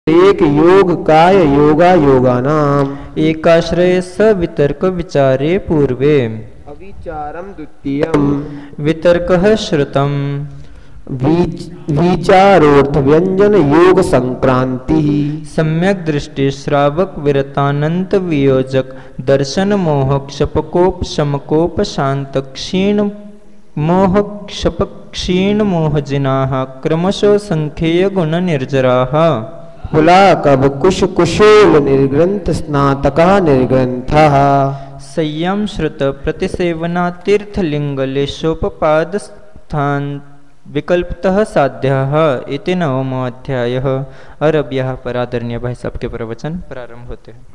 एक योग काय योगा योगानाम एकाश्रय स वितर्क विचारे पूर्वे अविचारम द्वितीयम वितर्कः श्रुतम् विचारोर्थ व्यंजन योग संक्रांति सम्यक दृष्टि श्रावक विरतानंत वियोजक दर्शन मोह क्षपकोप शमकोप शांत क्षीण मोह क्षपक क्षीण मोहजिनाः क्रमशो संख्येय गुण निर्जराः पुलाकब कुश कुशोल निर्ग्रंथ स्नातका निर्ग्रंथः संयम श्रुत प्रतिसेवना तीर्थलिंग लेशोपपाद स्थान विकल्पतः साध्यः इति 9वां अध्यायः। और अब यहाँ पर आदरणीय भाई साहब के प्रवचन प्रारंभ होते हैं।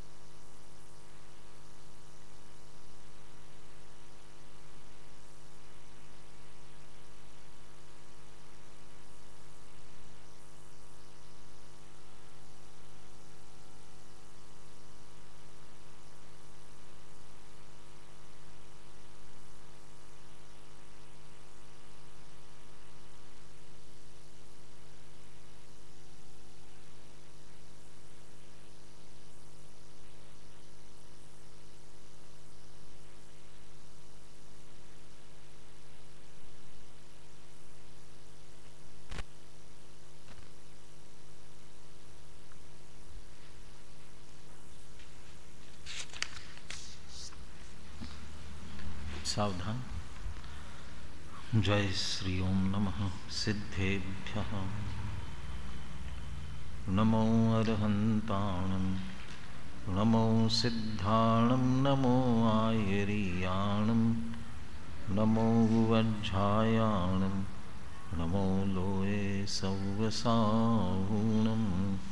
सावधान। जय श्री ओम नमः सिद्धेभ्यः नमो अरहन्ताणं नमो सिद्धाणं नमो आयरीयाणं नमो वज्रायाणं नमो लोये सौवसाहूणं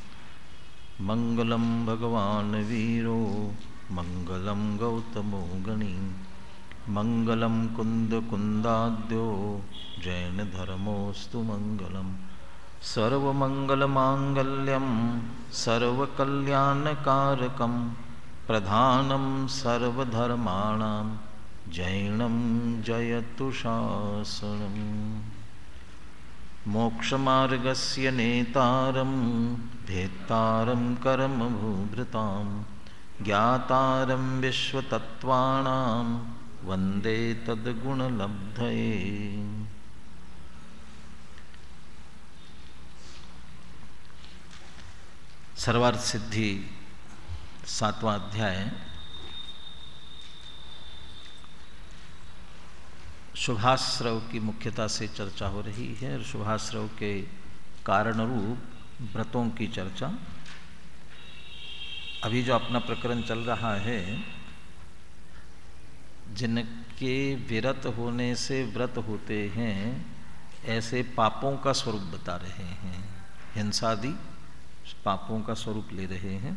मंगलं भगवान् वीरो मंगलं गौतमो गणी मंगलम कुंद कुंदाद्यो जैन धर्मोस्तु मंगलम सर्वमंगल मांगल्यम सर्वकल्याणकारकम प्रधानम सर्वधर्माणां जैनम जयतु शासनम मोक्षमार्गस्य नेतारं भेत्तारं कर्मभूभृतां ज्ञातारं विश्वतत्त्वानां वंदे तद्गुणलब्धये। सर्वार्थ सिद्धि 7वां अध्याय। शुभाश्रव की मुख्यता से चर्चा हो रही है और शुभाश्रव के कारण रूप व्रतों की चर्चा। अभी जो अपना प्रकरण चल रहा है, जिनके विरत होने से व्रत होते हैं ऐसे पापों का स्वरूप बता रहे हैं। हिंसादि पापों का स्वरूप ले रहे हैं।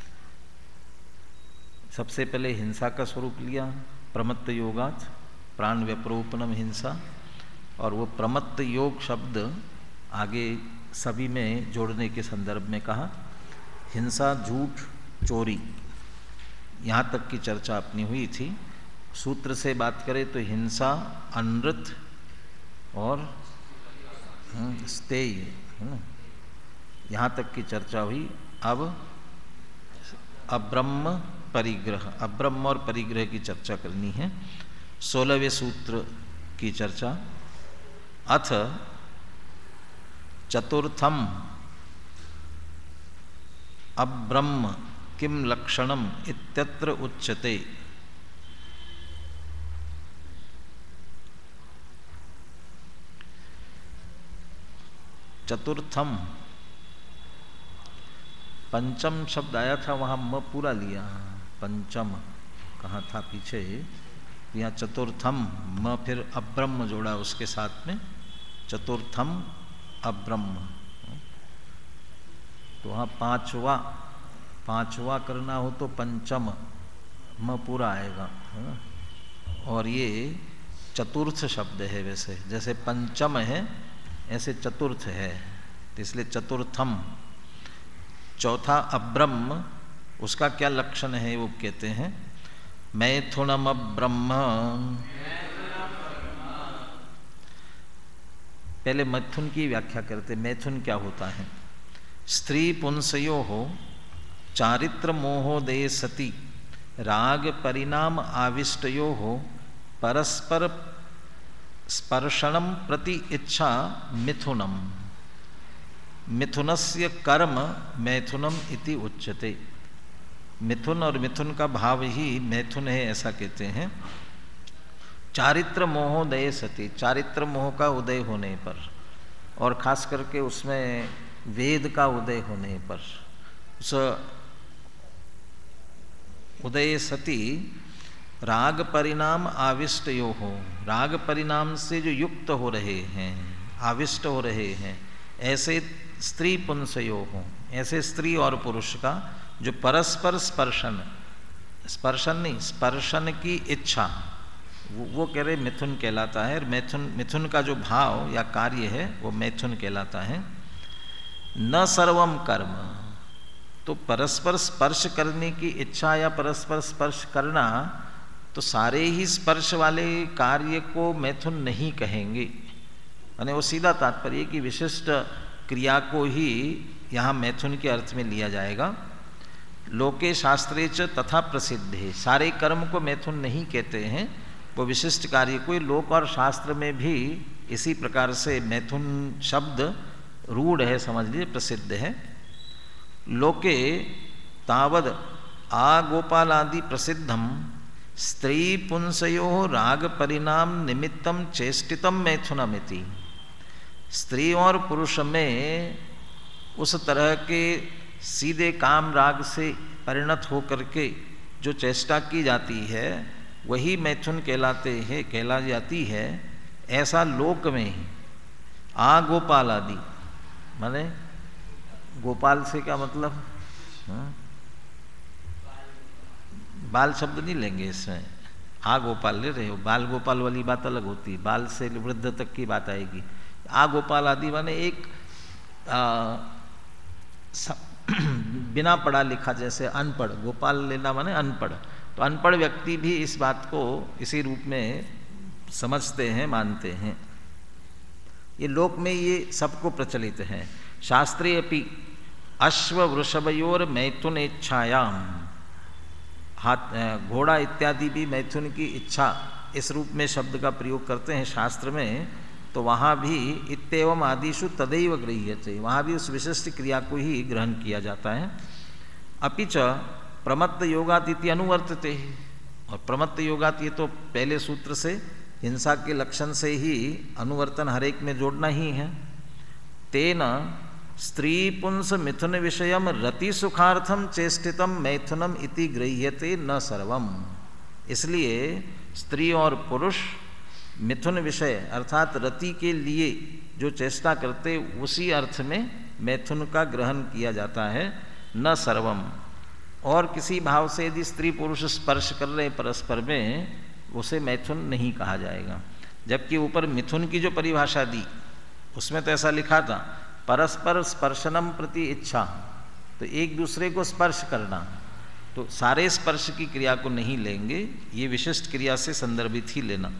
सबसे पहले हिंसा का स्वरूप लिया, प्रमत्त योगात प्राण व्यपरोपणम हिंसा। और वो प्रमत्त योग शब्द आगे सभी में जोड़ने के संदर्भ में कहा। हिंसा, झूठ, चोरी, यहाँ तक की चर्चा अपनी हुई थी। सूत्र से बात करें तो हिंसा, अनृत और स्तेय, यहाँ तक की चर्चा हुई। अब अब्रह्म परिग्रह, अब्रह्म और परिग्रह की चर्चा करनी है। 16वें सूत्र की चर्चा। अथ चतुर्थम अब्रह्म किम लक्षणम इत्यत्र उच्यते। चतुर्थम, पंचम शब्द आया था, वहाँ म पूरा लिया। पंचम कहाँ था पीछे, यहाँ चतुर्थम म फिर अब्रह्म जोड़ा उसके साथ में, चतुर्थम अब्रह्म। तो वहाँ पांचवा करना हो तो पंचम म पूरा आएगा। और ये चतुर्थ शब्द है। वैसे जैसे पंचम है ऐसे चतुर्थ है, तो इसलिए चतुर्थम। चौथा अब्रह्म, उसका क्या लक्षण है वो कहते हैं, मैथुनम अब्रह्म। पहले मैथुन की व्याख्या करते। मैथुन क्या होता है? स्त्री पुंसयो चारित्र मोहोदय सति राग परिणाम आविष्टयो परस्पर स्पर्शनम प्रति इच्छा मिथुनम मिथुनस्य कर्म मैथुनम इति उच्यते। मिथुन और मिथुन का भाव ही मैथुन है ऐसा कहते हैं। चारित्र मोहोदय सति, चारित्र मोह का उदय होने पर और खास करके उसमें वेद का उदय होने पर, उस उदय सति राग परिणाम आविष्टयो हो, राग परिणाम से जो युक्त हो रहे हैं, आविष्ट हो रहे हैं, ऐसे स्त्री पुंसयो हो, ऐसे स्त्री और पुरुष का जो परस्पर स्पर्शन, स्पर्शन नहीं स्पर्शन की इच्छा, वो कह रहे मिथुन कहलाता है। और मिथुन का जो भाव या कार्य है वो मैथुन कहलाता है। न सर्वम कर्म, तो परस्पर स्पर्श करने की इच्छा या परस्पर स्पर्श करना, तो सारे ही स्पर्श वाले कार्य को मैथुन नहीं कहेंगे। यानी वो सीधा तात्पर्य कि विशिष्ट क्रिया को ही यहाँ मैथुन के अर्थ में लिया जाएगा। लोके शास्त्रे च तथा प्रसिद्ध है, सारे कर्म को मैथुन नहीं कहते हैं, वो विशिष्ट कार्य को लोक और शास्त्र में भी इसी प्रकार से मैथुन शब्द रूढ़ है, समझ लीजिए, प्रसिद्ध है। लोके तावद आगोपालादि प्रसिद्धम स्त्री पुंसयो राग परिणाम निमित्तम चेष्टितम मैथुनमिति। स्त्री और पुरुष में उस तरह के सीधे काम राग से परिणत होकर के जो चेष्टा की जाती है वही मैथुन कहलाते हैं, कहला जाती है। ऐसा लोक में ही आगोपाल आदि, माने गोपाल से क्या मतलब, बाल शब्द नहीं लेंगे इसमें, गोपाल ले रहे हो, बाल गोपाल वाली बात अलग होती है, बाल से वृद्ध तक की बात आएगी। गोपाल आदि माने एक बिना पढ़ा लिखा, जैसे अनपढ़, गोपाल लेना माने अनपढ़, तो अनपढ़ व्यक्ति भी इस बात को इसी रूप में समझते हैं, मानते हैं। ये लोक में ये सबको प्रचलित है। शास्त्रे अपि अश्व वृषभयोर मैथुनेच्छायाम, हाथ घोड़ा इत्यादि भी मैथुन की इच्छा इस रूप में शब्द का प्रयोग करते हैं शास्त्र में। तो वहाँ भी इत्येवम आदिषु तदैव गृह्यते, वहाँ भी उस विशिष्ट क्रिया को ही ग्रहण किया जाता है। अपि च प्रमत्त योगात इति अनुवर्तते, और प्रमत्त योगात ये तो पहले सूत्र से हिंसा के लक्षण से ही अनुवर्तन हर एक में जोड़ना ही है। तेन स्त्री पुंस मिथुन विषयम रति सुखार्थम चेष्टितम मैथुनम इति गृह्यते न सर्वम। इसलिए स्त्री और पुरुष मिथुन विषय अर्थात रति के लिए जो चेष्टा करते उसी अर्थ में मैथुन का ग्रहण किया जाता है, न सर्वम। और किसी भाव से यदि स्त्री पुरुष स्पर्श कर रहे परस्पर में, उसे मैथुन नहीं कहा जाएगा। जबकि ऊपर मिथुन की जो परिभाषा दी उसमें तो ऐसा लिखा था परस्पर स्पर्शनम प्रति इच्छा, तो एक दूसरे को स्पर्श करना, तो सारे स्पर्श की क्रिया को नहीं लेंगे, ये विशिष्ट क्रिया से संदर्भित ही लेना।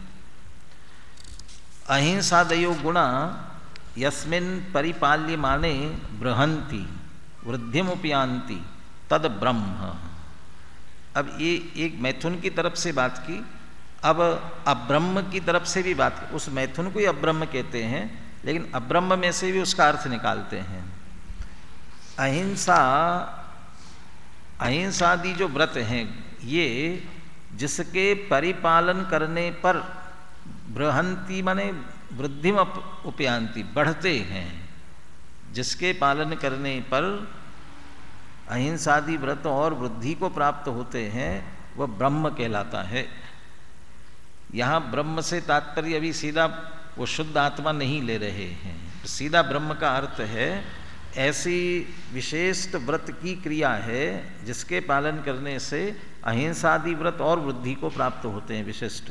अहिंसादयो गुणा यस्मिन् परिपाल्यमाने बृहन्ति वृद्धिमुपयान्ति तद ब्रह्म। अब ये एक मैथुन की तरफ से बात की, अब अब्रह्म की तरफ से भी बात की। उस मैथुन को ही अब्रह्म कहते हैं, लेकिन अब्रह्म में से भी उसका अर्थ निकालते हैं। अहिंसादि जो व्रत हैं, ये जिसके परिपालन करने पर बृहंती माने वृद्धि उपयांति, बढ़ते हैं, जिसके पालन करने पर अहिंसादि व्रत और वृद्धि को प्राप्त होते हैं, वह ब्रह्म कहलाता है। यहाँ ब्रह्म से तात्पर्य अभी सीधा वो शुद्ध आत्मा नहीं ले रहे हैं, सीधा ब्रह्म का अर्थ है ऐसी विशेष व्रत की क्रिया है जिसके पालन करने से अहिंसादि व्रत और वृद्धि को प्राप्त होते हैं विशिष्ट।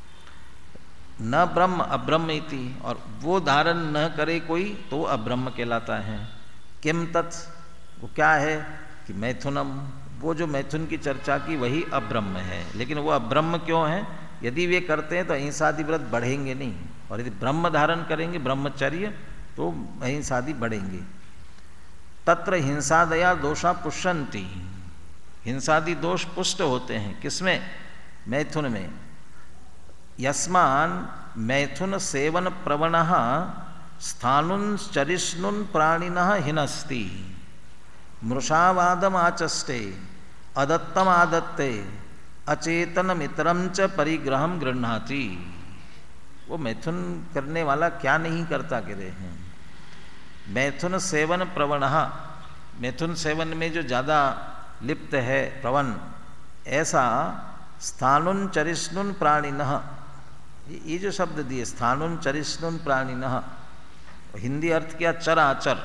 न ब्रह्म अब्रह्म इति, और वो धारण न करे कोई तो अब्रह्म कहलाता है। किम तत्, वो क्या है कि मैथुनम, वो जो मैथुन की चर्चा की वही अब्रह्म है। लेकिन वो अब्रह्म क्यों है? यदि वे करते हैं तो अहिंसादि व्रत बढ़ेंगे नहीं, और यदि ब्रह्म धारण करेंगे ब्रह्मचर्य तो अहिंसादि बढ़ेंगे। तत्र हिंसादया दोषा पुष्यन्ति, हिंसादि दोष पुष्ट होते हैं किसमें? मैथुन में। यस्मान् मैथुन सेवन प्रवणः स्थानुन् चरिष्णुन् प्राणिनः हिनस्ति, मृषावादम आचष्टे अदत्तम आदत्ते अचेतन मित्रम च परिग्रहम गृह्णाति। वो मैथुन करने वाला क्या नहीं करता कह रहे हैं। मैथुन सेवन प्रवणः, मैथुन सेवन में जो ज़्यादा लिप्त है प्रवण, ऐसा स्थानुन चरिष्णुन प्राणिनः, ये जो शब्द दिए स्थानुन चरिष्णुन प्राणिनः, हिंदी अर्थ क्या? चराचर,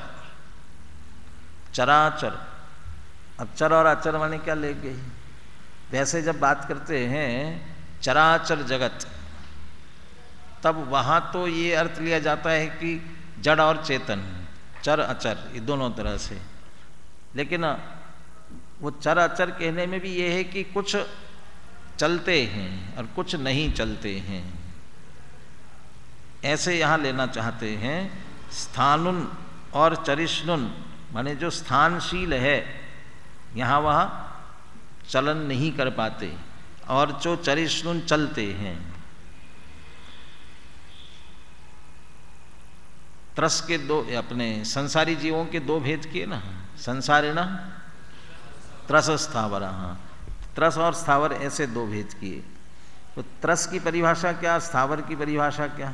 चराचर। अब चर और अचर माने क्या ले गई? वैसे जब बात करते हैं चराचर जगत, तब वहाँ तो ये अर्थ लिया जाता है कि जड़ और चेतन, चर अचर, ये दोनों तरह से। लेकिन वो चर अचर कहने में भी ये है कि कुछ चलते हैं और कुछ नहीं चलते हैं, ऐसे यहाँ लेना चाहते हैं। स्थानुन और चरिष्णुन माने जो स्थानशील है, यहाँ वहाँ चलन नहीं कर पाते, और जो चरिष्णुन चलते हैं। त्रस के दो, अपने संसारी जीवों के दो भेद किए ना, संसारिण त्रस स्थावर। हाँ, त्रस और स्थावर ऐसे दो भेद किए। तो त्रस की परिभाषा क्या, स्थावर की परिभाषा क्या?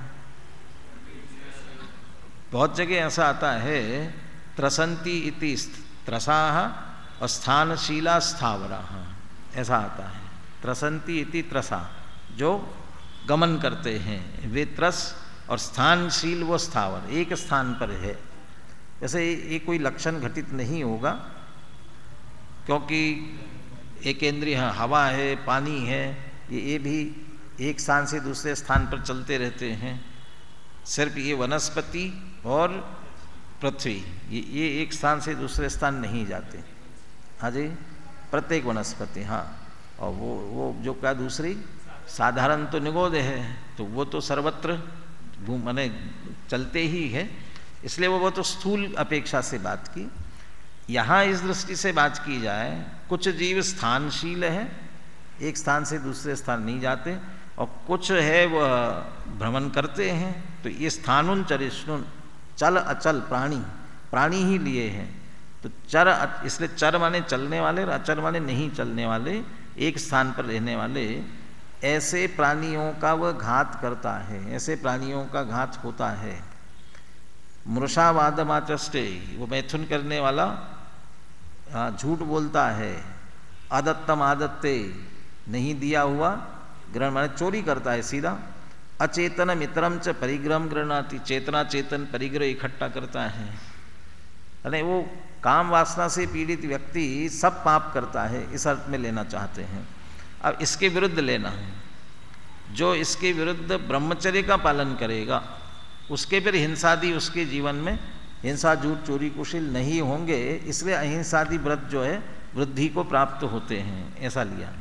बहुत जगह ऐसा आता है त्रसंती इति त्रसाः और स्थानशीला स्थावराः, ऐसा आता है। त्रसंती इति त्रसा, जो गमन करते हैं वे त्रस, और स्थानशील वो स्थावर, एक स्थान पर है। जैसे ये कोई लक्षण घटित नहीं होगा, क्योंकि एकेंद्रीय हवा है, पानी है, ये भी एक स्थान से दूसरे स्थान पर चलते रहते हैं। सिर्फ ये वनस्पति और पृथ्वी, ये एक स्थान से दूसरे स्थान नहीं जाते। हाँ जी, प्रत्येक वनस्पति, हाँ। और वो जो क्या दूसरी साधारण तो निगोद है, तो वो तो सर्वत्र माने चलते ही है, इसलिए वो तो स्थूल अपेक्षा से बात की। यहाँ इस दृष्टि से बात की जाए, कुछ जीव स्थानशील है, एक स्थान से दूसरे स्थान नहीं जाते, और कुछ है वह भ्रमण करते हैं। तो ये स्थानुन चरिष्णुन, चल अचल प्राणी, प्राणी ही लिए हैं। तो चर, इसलिए चर माने चलने वाले और अचर माने नहीं चलने वाले, एक स्थान पर रहने वाले। ऐसे प्राणियों का वह घात करता है, ऐसे प्राणियों का घात होता है। मृषावादमाचष्टे, वो मैथुन करने वाला झूठ बोलता है। अदत्तम आदत्ते, नहीं दिया हुआ ग्रहण माने चोरी करता है सीधा। अचेतन मित्रम च परिग्रहम गृह्णाति, चेतना चेतन परिग्रह इकट्ठा करता है। अरे वो काम वासना से पीड़ित व्यक्ति सब पाप करता है, इस अर्थ में लेना चाहते हैं। अब इसके विरुद्ध लेना, जो इसके विरुद्ध ब्रह्मचर्य का पालन करेगा, उसके फिर हिंसादि उसके जीवन में हिंसा झूठ चोरी कुशील नहीं होंगे, इसलिए अहिंसादि व्रत जो है वृद्धि को प्राप्त होते हैं, ऐसा लिया।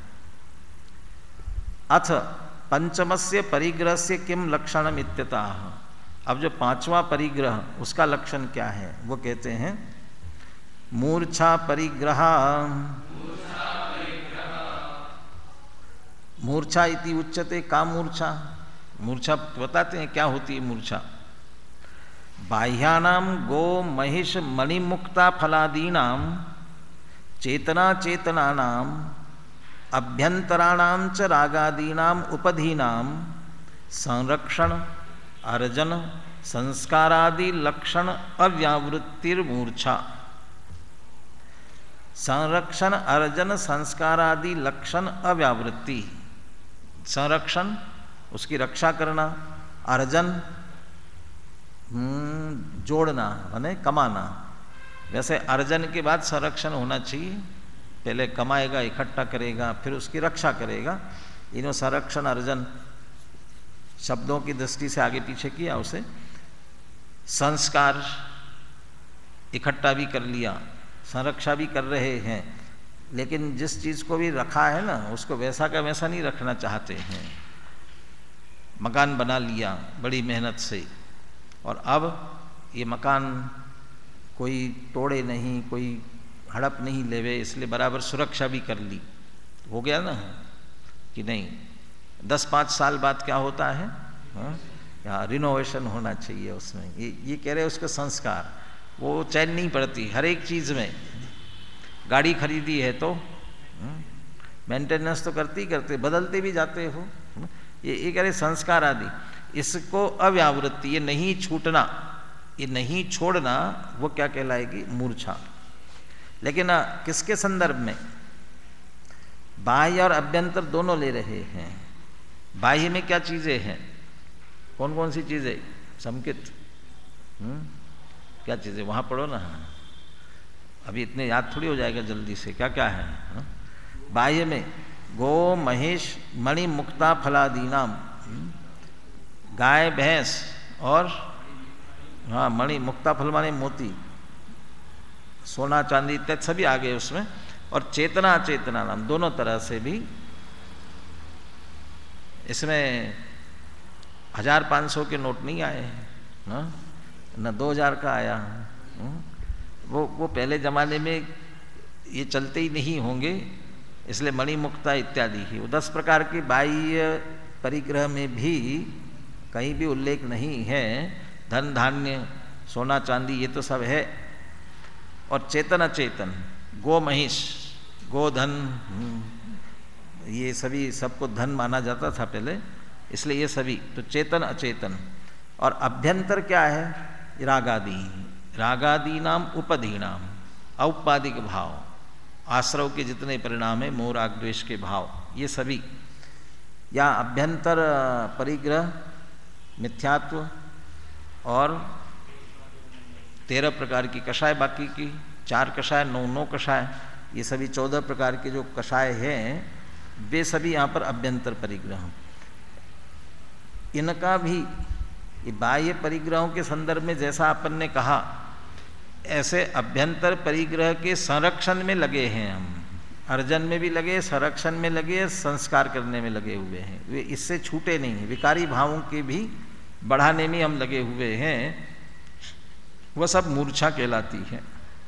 अथ पंचमस्य परिग्रह से किम लक्षणम इत्यतः, अब जो पांचवा परिग्रह उसका लक्षण क्या है, वो कहते हैं मूर्छा परिग्रह। मूर्छा इति उच्यते, का मूर्छा? मूर्छा बताते हैं क्या होती है मूर्छा। बाह्यानाम गो महिष मणिमुक्ता फलादीनाम चेतना चेतनानाम अभ्यंतराणाम च रागादीनाम उपधीनाम संरक्षण अर्जन संस्कारादि लक्षण अव्यावृत्तिर्मूर्छा। संरक्षण अर्जन संस्कारादि लक्षण अव्यावृत्ति। संरक्षण उसकी रक्षा करना, अर्जन जोड़ना माने कमाना। वैसे अर्जन के बाद संरक्षण होना चाहिए, पहले कमाएगा, इकट्ठा करेगा, फिर उसकी रक्षा करेगा। इन्हों संरक्षण अर्जन शब्दों की दृष्टि से आगे पीछे किया उसे। संस्कार इकट्ठा भी कर लिया, संरक्षा भी कर रहे हैं, लेकिन जिस चीज़ को भी रखा है ना, उसको वैसा का वैसा नहीं रखना चाहते हैं। मकान बना लिया बड़ी मेहनत से, और अब ये मकान कोई तोड़े नहीं, कोई हड़प नहीं लेवे, इसलिए बराबर सुरक्षा भी कर ली। हो गया ना कि नहीं? 10-5 साल बाद क्या होता है, यहाँ रिनोवेशन होना चाहिए उसमें। ये कह रहे उसका संस्कार, वो चैन नहीं पड़ती हर एक चीज़ में। गाड़ी खरीदी है तो मेंटेनेंस तो करते ही करते, बदलते भी जाते हो। ये कह रहे संस्कार आदि, इसको अव्यावृत्ति, ये नहीं छूटना, ये नहीं छोड़ना, वो क्या कहलाएगी? मूर्छा। लेकिन किसके संदर्भ में? बाह्य और अभ्यंतर दोनों ले रहे हैं। बाह्य में क्या चीजें हैं? कौन कौन सी चीजें? संकित क्या चीजें? वहां पढ़ो ना, अभी इतने याद थोड़ी हो जाएगा जल्दी से। क्या क्या है बाह्य में? गो महेश मणि मुक्ता फलादीनाम, गाय भैंस और हाँ मणि, मुक्ता फल माने मोती, सोना चांदी इत्यादि सभी आ गए उसमें। और चेतना अचेतना नाम, दोनों तरह से भी इसमें 1500 के नोट नहीं आए हैं, न 2000 का आया। वो पहले ज़माने में ये चलते ही नहीं होंगे, इसलिए मणिमुक्ता इत्यादि ही। वो 10 प्रकार के बाह्य परिग्रह में भी कहीं भी उल्लेख नहीं है। धन धान्य सोना चांदी ये तो सब है। और चेतन अचेतन, गो महिष, गोधन, ये सभी सबको धन माना जाता था पहले, इसलिए ये सभी तो चेतन अचेतन। और अभ्यंतर क्या है? रागादि, रागादि नाम उपधीनाम, औपाधिक भाव, आश्रव के जितने परिणाम है, मोह राग द्वेष के भाव, ये सभी। या अभ्यंतर परिग्रह, मिथ्यात्व और 13 प्रकार की कषाय, बाकी की 4 कषाय, 9 कषाय, ये सभी 14 प्रकार के जो कषाय हैं वे सभी यहाँ पर अभ्यंतर परिग्रह। इनका भी ये बाह्य परिग्रहों के संदर्भ में जैसा अपन ने कहा, ऐसे अभ्यंतर परिग्रह के संरक्षण में लगे हैं हम। अर्जन में भी लगे, संरक्षण में लगे, संस्कार करने में लगे हुए हैं। वे इससे छूटे नहीं हैं। विकारी भावों के भी बढ़ाने में हम लगे हुए हैं। वह सब मूर्छा कहलाती है।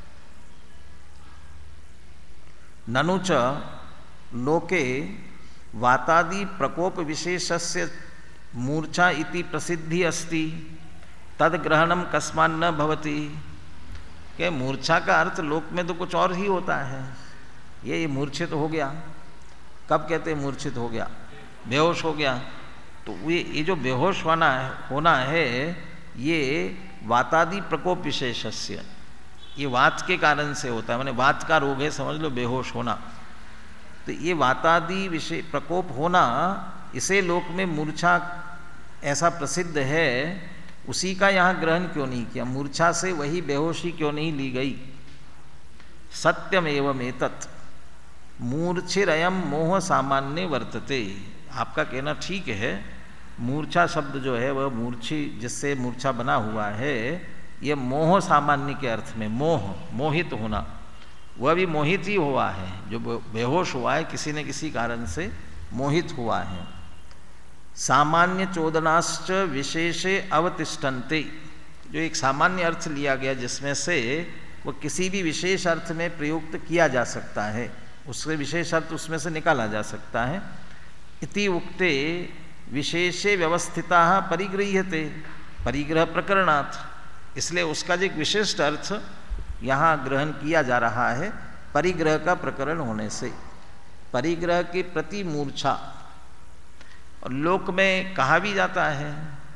ननु च लोके वातादि प्रकोप विशेषस्य मूर्छा इति प्रसिद्धि अस्ति, तद ग्रहणम कस्मान् न भवति। के मूर्छा का अर्थ लोक में तो कुछ और ही होता है। ये मूर्छित हो गया, कब कहते हैं मूर्छित हो गया? बेहोश हो गया। तो ये जो बेहोश होना है ये वातादि प्रकोप विशेषस्य, ये वात के कारण से होता है। माने वात का रोग है, समझ लो, बेहोश होना। तो ये वातादि विषय प्रकोप होना, इसे लोक में मूर्छा ऐसा प्रसिद्ध है, उसी का यहाँ ग्रहण क्यों नहीं किया? मूर्छा से वही बेहोशी क्यों नहीं ली गई? सत्यम एवं एतत् मूर्छिरयम मोह सामान्य वर्तते। आपका कहना ठीक है, मूर्छा शब्द जो है वह मूर्छी, जिससे मूर्छा बना हुआ है, यह मोह सामान्य के अर्थ में, मोह, मोहित होना, वह भी मोहित ही हुआ है। जो बेहोश हुआ है किसी न किसी कारण से मोहित हुआ है। सामान्य चोदनाश्च विशेषे अवतिष्ठन्ते, जो एक सामान्य अर्थ लिया गया जिसमें से वह किसी भी विशेष अर्थ में प्रयुक्त किया जा सकता है, उससे विशेष अर्थ उसमें से निकाला जा सकता है। इति उक्ते विशेषे व्यवस्थिता परिगृह्यते परिग्रह प्रकरणात्, इसलिए उसका जो एक विशिष्ट अर्थ यहाँ ग्रहण किया जा रहा है परिग्रह का प्रकरण होने से। परिग्रह के प्रति मूर्छा, और लोक में कहा भी जाता है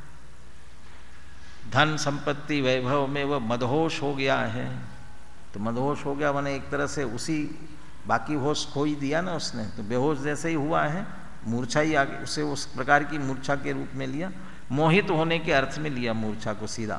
धन संपत्ति वैभव में वह मदहोश हो गया है। तो मदहोश हो गया माने एक तरह से उसी बाकी होश खो ही दिया ना उसने, तो बेहोश जैसे ही हुआ है, मूर्छा ही आगे उसे उस प्रकार की मूर्छा के रूप में लिया, मोहित होने के अर्थ में लिया मूर्छा को सीधा।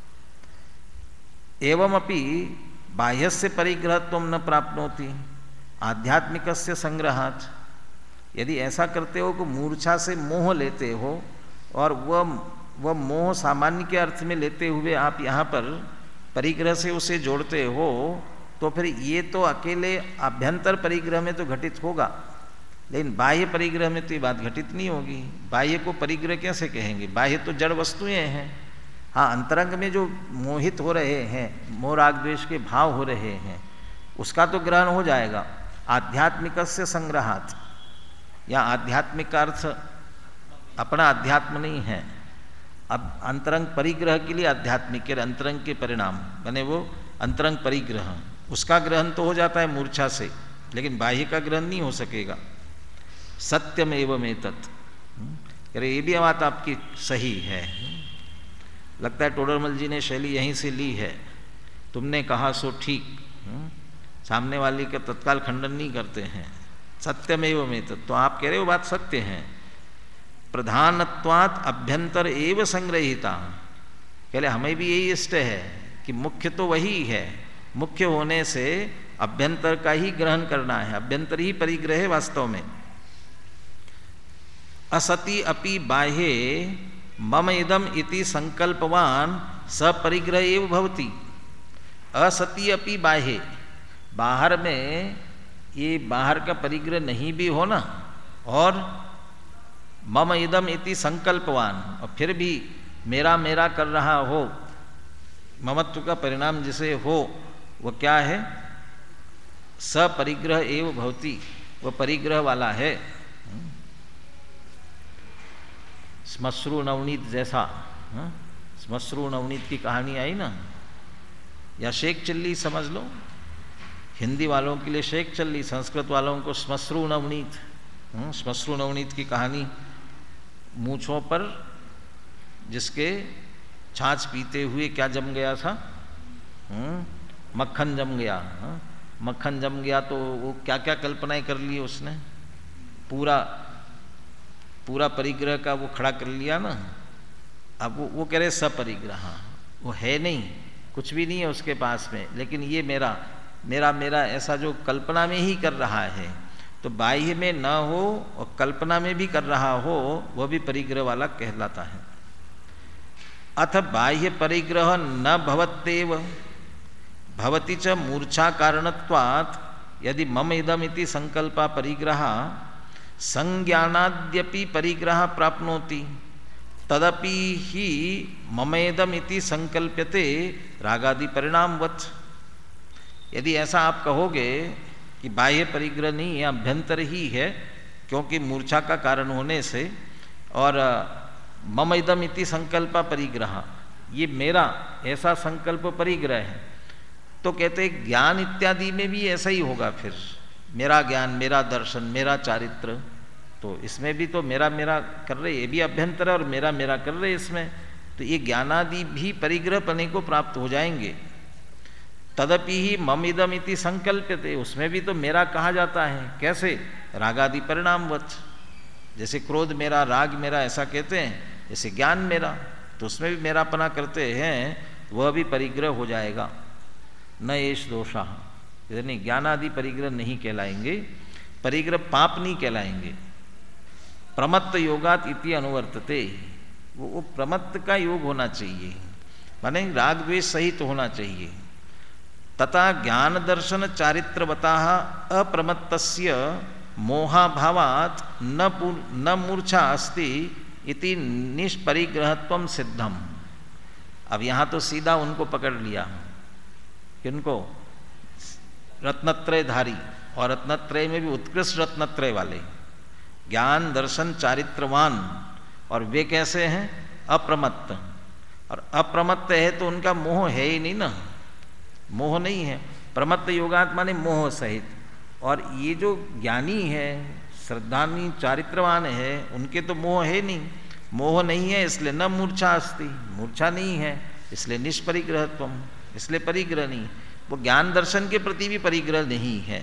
एवमपि बाह्यस्य परिग्रहत्वं न प्राप्नोति आध्यात्मिकस्य संग्रहात्। यदि ऐसा करते हो कि मूर्छा से मोह लेते हो और वह मोह सामान्य के अर्थ में लेते हुए आप यहाँ पर परिग्रह से उसे जोड़ते हो, तो फिर ये तो अकेले आभ्यंतर परिग्रह में तो घटित होगा, लेकिन बाह्य परिग्रह में तो ये बात घटित नहीं होगी। बाह्य को परिग्रह कैसे कहेंगे? बाह्य तो जड़ वस्तुएं हैं, हाँ, अंतरंग में जो मोहित हो रहे हैं, मोह राग द्वेष के भाव हो रहे हैं, उसका तो ग्रहण हो जाएगा। आध्यात्मिक से संग्रहात, या आध्यात्मिक का अर्थ अपना अध्यात्म नहीं है। अब अंतरंग परिग्रह के लिए आध्यात्मिक के अंतरंग के परिणाम बने वो अंतरंग परिग्रह, उसका ग्रहण तो हो जाता है मूर्छा से, लेकिन बाह्य का ग्रहण नहीं हो सकेगा। सत्यम एवं एतत्, अरे ये भी बात आपकी सही है। लगता है टोडरमल जी ने शैली यहीं से ली है, तुमने कहा सो ठीक, सामने वाले का तत्काल खंडन नहीं करते हैं। सत्यमेव एतत्, तो आप कह रहे हो बात सत्य है। प्रधानत्वात् अभ्यंतर एव संग्रहिता, कह रहे हमें भी यही इष्ट है कि मुख्य तो वही है, मुख्य होने से अभ्यंतर का ही ग्रहण करना है, अभ्यंतर ही परिग्रह है वास्तव में। असति अपि बाह्ये मम इदम इति संकल्पवान सपरिग्रह एव भवति। असति अपि बाह्ये, बाहर में ये बाहर का परिग्रह नहीं भी हो ना, और मम इदम इति संकल्पवान, और फिर भी मेरा मेरा कर रहा हो, ममत्व का परिणाम जिसे हो वह क्या है? सपरिग्रह एव भवति, वह परिग्रह वाला है। श्मश्रु नवनीत जैसा, श्मश्रु नवनीत की कहानी आई ना, या शेख चिल्ली समझ लो, हिंदी वालों के लिए शेख चिल्ली, संस्कृत वालों को श्मश्रु नवनीत। श्मश्रु नवनीत की कहानी, मूंछों पर जिसके छाछ पीते हुए क्या जम गया था? मक्खन जम गया। मक्खन जम गया तो वो क्या क्या कल्पनाएं कर ली उसने, पूरा पूरा परिग्रह का वो खड़ा कर लिया ना। अब वो कह रहे सपरिग्रह, वो है नहीं, कुछ भी नहीं है उसके पास में, लेकिन ये मेरा मेरा मेरा ऐसा जो कल्पना में ही कर रहा है, तो बाह्य में न हो और कल्पना में भी कर रहा हो, वह भी परिग्रह वाला कहलाता है। अथ बाह्य परिग्रह न भवत्येव भवति च मूर्छा कारणत्वात् यदि मम इदम इति संकल्पा परिग्रह संज्ञानाद्यपि परिग्रह प्राप्नोति तदपि ही ममेदम इति संकल्प्यते रागादि परिणामवत्। यदि ऐसा आप कहोगे कि बाह्य परिग्रह नहीं है, अभ्यंतर ही है, क्योंकि मूर्छा का कारण होने से, और मम इदम इति संकल्प परिग्रह, ये मेरा ऐसा संकल्प परिग्रह है, तो कहते ज्ञान इत्यादि में भी ऐसा ही होगा। फिर मेरा ज्ञान, मेरा दर्शन, मेरा चारित्र, तो इसमें भी तो मेरा मेरा कर रहे, ये भी अभ्यंतर है और मेरा मेरा कर रहे इसमें, तो ये ज्ञानादि भी परिग्रह पने को प्राप्त हो जाएंगे। तदपि ही मम इदम इति संकल्प्यते, उसमें भी तो मेरा कहा जाता है। कैसे? रागादि परिणामवत्, जैसे क्रोध मेरा, राग मेरा ऐसा कहते हैं, जैसे ज्ञान मेरा, तो उसमें भी मेरापना करते हैं, वह भी परिग्रह हो जाएगा। न एष दोषा, यानी ज्ञानादि परिग्रह नहीं कहलाएंगे, परिग्रह पाप नहीं कहलाएंगे। प्रमत्त योगात इति अनुवर्तते, वो प्रमत्त का योग होना चाहिए, माने राग द्वेष सहित होना चाहिए। तथा ज्ञान दर्शन चारित्रवता अप्रमत्तस्य मोहाभावात् न मूर्छा अस्ति इति निष्परिग्रहत्वं सिद्धम। अब यहाँ तो सीधा उनको पकड़ लिया, किनको? रत्नत्रयधारी, और रत्नत्रय में भी उत्कृष्ट रत्नत्रय वाले, ज्ञान दर्शन चारित्रवान, और वे कैसे हैं? अप्रमत्त। और अप्रमत्त है तो उनका मोह है ही नहीं ना, मोह नहीं है। प्रमत्त योगात्मा ने मोह सहित, और ये जो ज्ञानी है, श्रद्धानी, चारित्रवान है, उनके तो मोह है नहीं, मोह नहीं है, इसलिए न मूर्छा अस्ति, मूर्छा नहीं है, इसलिए निष्परिग्रहत्वम, इसलिए परिग्रह नहीं। वो ज्ञान दर्शन के प्रति भी परिग्रह नहीं है।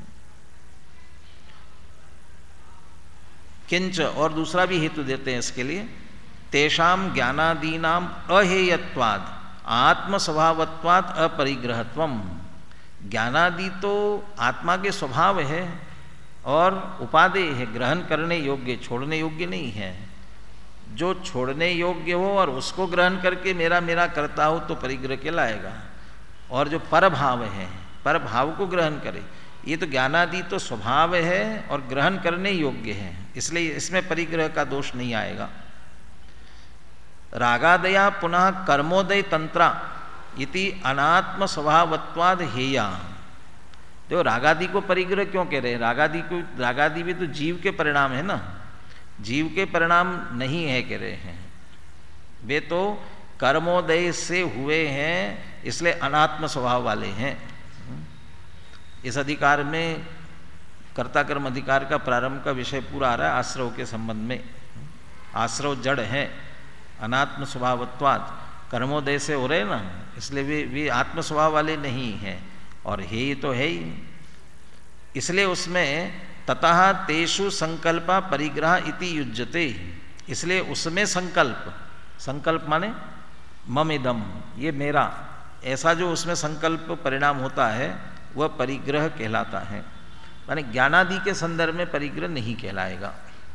किंच, और दूसरा भी हेतु देते हैं इसके लिए, तेषाम ज्ञानादीनाम अहेयत्वाद आत्म स्वभावत्वात् अपरिग्रहत्वम। ज्ञानादि तो आत्मा के स्वभाव है और उपादेय है, ग्रहण करने योग्य, छोड़ने योग्य नहीं है। जो छोड़ने योग्य हो और उसको ग्रहण करके मेरा मेरा करता हो तो परिग्रह कहलाएगा, और जो परभाव है, परभाव को ग्रहण करे, ये तो ज्ञानादि तो स्वभाव है और ग्रहण करने योग्य है, इसलिए इसमें परिग्रह का दोष नहीं आएगा। रागादया पुनः कर्मोदय तंत्रा इति अनात्म स्वभावत्वाद हेया। देखो रागादि को परिग्रह क्यों कह रहे हैं? रागादि भी तो जीव के परिणाम है ना, जीव के परिणाम नहीं है कह रहे हैं, वे तो कर्मोदय से हुए हैं, इसलिए अनात्म स्वभाव वाले हैं। इस अधिकार में कर्ता कर्म अधिकार का प्रारंभ का विषय पूरा आ रहा है आश्रव के संबंध में। आश्रव जड़ है, अनात्म स्वभावत्वाद, कर्मोदय से हो रहे ना, इसलिए वे आत्म स्वभाव वाले नहीं हैं, और हे ही तो है ही। इसलिए उसमें ततः तेषु संकल्पा परिग्रह इति युज्यते, इसलिए उसमें संकल्प माने मम इदम, ये मेरा, ऐसा जो उसमें संकल्प परिणाम होता है वह परिग्रह कहलाता है। माने ज्ञानादि के संदर्भ में परिग्रह नहीं कहलाएगा।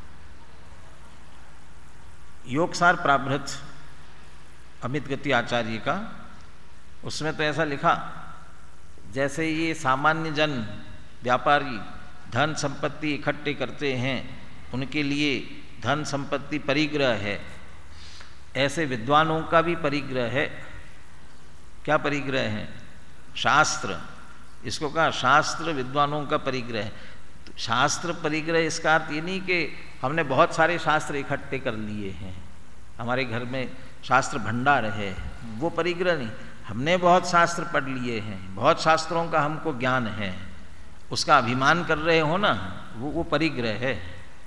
योगसार प्राभृत अमित गति आचार्य का, उसमें तो ऐसा लिखा, जैसे ये सामान्य जन व्यापारी धन संपत्ति इकट्ठे करते हैं, उनके लिए धन संपत्ति परिग्रह है, ऐसे विद्वानों का भी परिग्रह है। क्या परिग्रह है? शास्त्र। इसको कहा शास्त्र विद्वानों का परिग्रह है। तो शास्त्र परिग्रह इसका अर्थ ये नहीं कि हमने बहुत सारे शास्त्र इकट्ठे कर लिए हैं, हमारे घर में शास्त्र भंडार है, वो परिग्रह नहीं। हमने बहुत शास्त्र पढ़ लिए हैं, बहुत शास्त्रों का हमको ज्ञान है, उसका अभिमान कर रहे हो ना, वो परिग्रह है।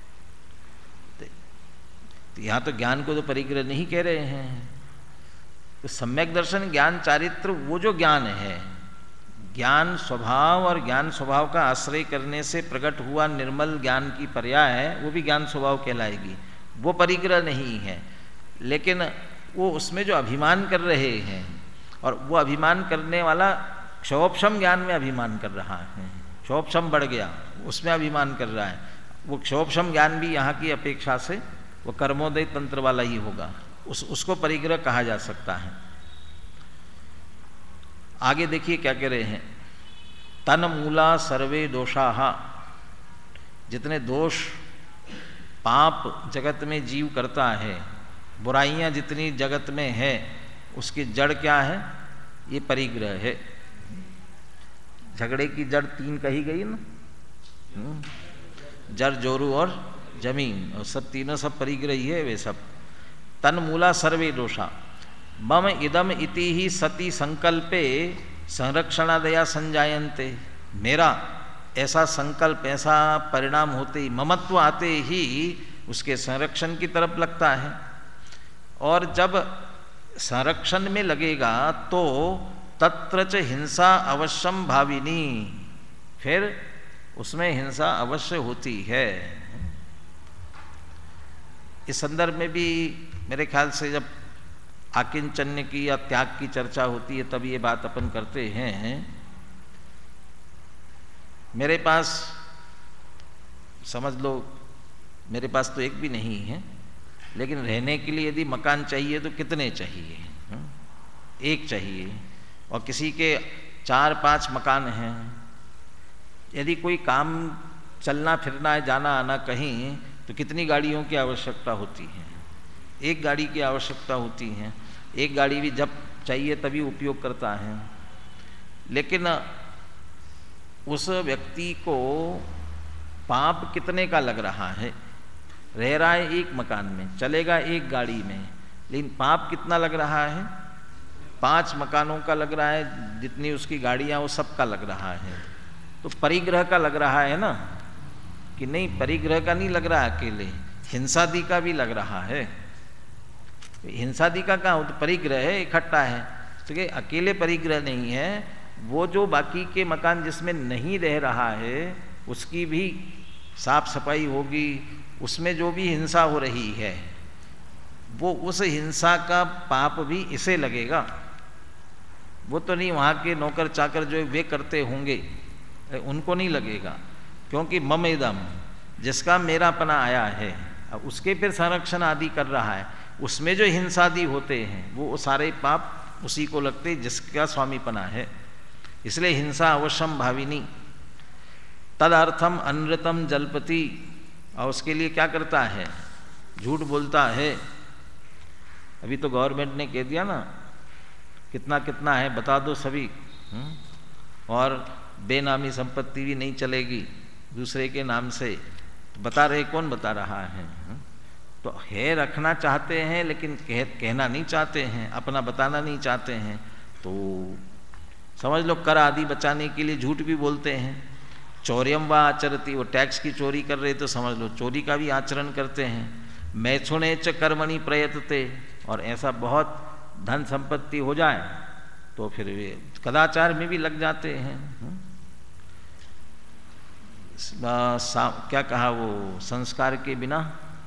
तो यहाँ तो ज्ञान को तो परिग्रह नहीं कह रहे हैं। तो सम्यक दर्शन ज्ञान चारित्र वो जो ज्ञान है, ज्ञान स्वभाव और ज्ञान स्वभाव का आश्रय करने से प्रकट हुआ निर्मल ज्ञान की पर्याय है, वो भी ज्ञान स्वभाव कहलाएगी, वो परिग्रह नहीं है। लेकिन वो उसमें जो अभिमान कर रहे हैं, और वो अभिमान करने वाला क्षोभक्षम ज्ञान में अभिमान कर रहा है, क्षोभक्षम बढ़ गया उसमें अभिमान कर रहा है, वो क्षोभक्षम ज्ञान भी यहाँ की अपेक्षा से वो कर्मोदय तंत्र वाला ही होगा, उसको परिग्रह कहा जा सकता है। आगे देखिए क्या कह रहे हैं, तन मूला सर्वे दोषाः, जितने दोष पाप जगत में जीव करता है, बुराइयां जितनी जगत में है, उसकी जड़ क्या है? ये परिग्रह है। झगड़े की जड़ 3 कही गई ना, जड़ जोरू और जमीन, और सब तीनों सब परिग्रह ही है वे सब। तन मूला सर्वे दोषा मम इदम इति ही सति संकल्पे संरक्षणादया संजायन्ते, मेरा ऐसा संकल्प, ऐसा परिणाम होते ही, ममत्व आते ही उसके संरक्षण की तरफ लगता है। और जब संरक्षण में लगेगा तो तत्र च हिंसा अवश्यम भाविनी, फिर उसमें हिंसा अवश्य होती है। इस संदर्भ में भी मेरे ख्याल से जब आकिंचन्य की या त्याग की चर्चा होती है तब ये बात अपन करते हैं। मेरे पास समझ लो, मेरे पास तो एक भी नहीं है, लेकिन रहने के लिए यदि मकान चाहिए तो कितने चाहिए? एक चाहिए। और किसी के 4-5 मकान हैं। यदि कोई काम चलना फिरना है, जाना आना कहीं, तो कितनी गाड़ियों की आवश्यकता होती है? एक गाड़ी की आवश्यकता होती है। एक गाड़ी भी जब चाहिए तभी उपयोग करता है। लेकिन उस व्यक्ति को पाप कितने का लग रहा है? रह रहा है एक मकान में, चलेगा एक गाड़ी में, लेकिन पाप कितना लग रहा है? 5 मकानों का लग रहा है, जितनी उसकी गाड़ियां वो सब का लग रहा है। तो परिग्रह का लग रहा है ना, कि नहीं? परिग्रह का नहीं लग रहा अकेले, हिंसादि का भी लग रहा है। हिंसादि का कहाँ हो? तो परिग्रह है, इकट्ठा है। तो ये अकेले परिग्रह नहीं है, वो जो बाकी के मकान जिसमें नहीं रह रहा है उसकी भी साफ सफाई होगी, उसमें जो भी हिंसा हो रही है वो उस हिंसा का पाप भी इसे लगेगा। वो तो नहीं, वहाँ के नौकर चाकर जो वे करते होंगे उनको नहीं लगेगा, क्योंकि मम इदम, जिसका मेरापना आया है, अब उसके फिर संरक्षण आदि कर रहा है, उसमें जो हिंसादि होते हैं वो सारे पाप उसी को लगते जिसका स्वामीपना है। इसलिए हिंसा अवश्यम भाविनी। तदर्थम अनृतम जल्पति, और उसके लिए क्या करता है? झूठ बोलता है। अभी तो गवर्नमेंट ने कह दिया ना कितना कितना है बता दो सभी, और बेनामी संपत्ति भी नहीं चलेगी दूसरे के नाम से। तो बता रहे कौन बता रहा है? तो है रखना चाहते हैं लेकिन कहना नहीं चाहते हैं, अपना बताना नहीं चाहते हैं। तो समझ लो कर आदि बचाने के लिए झूठ भी बोलते हैं। चौर्यम व आचरती, वो टैक्स की चोरी कर रहे तो समझ लो चोरी का भी आचरण करते हैं। मैथुने च कर्मणि प्रयतते, और ऐसा बहुत धन संपत्ति हो जाए तो फिर वे कदाचार में भी लग जाते हैं। क्या कहा वो, संस्कार के बिना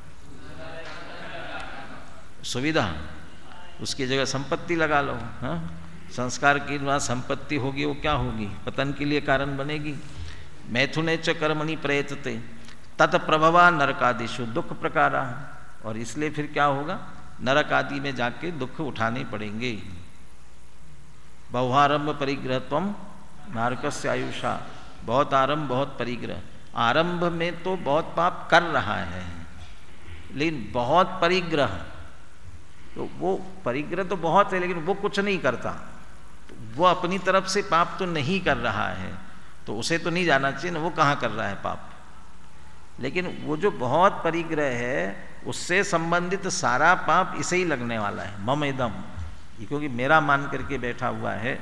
सुविधा, उसकी जगह संपत्ति लगा लो। हाँ, संस्कार की बिना संपत्ति होगी वो क्या होगी, पतन के लिए कारण बनेगी। मैथुने च कर्मणि प्रयतते तत्प्रभवा नरकादिषु दुख प्रकारा, और इसलिए फिर क्या होगा, नरक आदि में जाके दुख उठाने पड़ेंगे। बहुआरंभ परिग्रह त्वम नारकस्य आयुषा, बहुत आरंभ बहुत परिग्रह। आरंभ में तो बहुत पाप कर रहा है लेकिन बहुत परिग्रह, तो वो परिग्रह तो बहुत है लेकिन वो कुछ नहीं करता, तो वो अपनी तरफ से पाप तो नहीं कर रहा है, तो उसे तो नहीं जाना चाहिए ना वो कहाँ कर रहा है पाप। लेकिन वो जो बहुत परिग्रह है उससे संबंधित सारा पाप इसे ही लगने वाला है। मम इदम, क्योंकि मेरा मान करके बैठा हुआ है।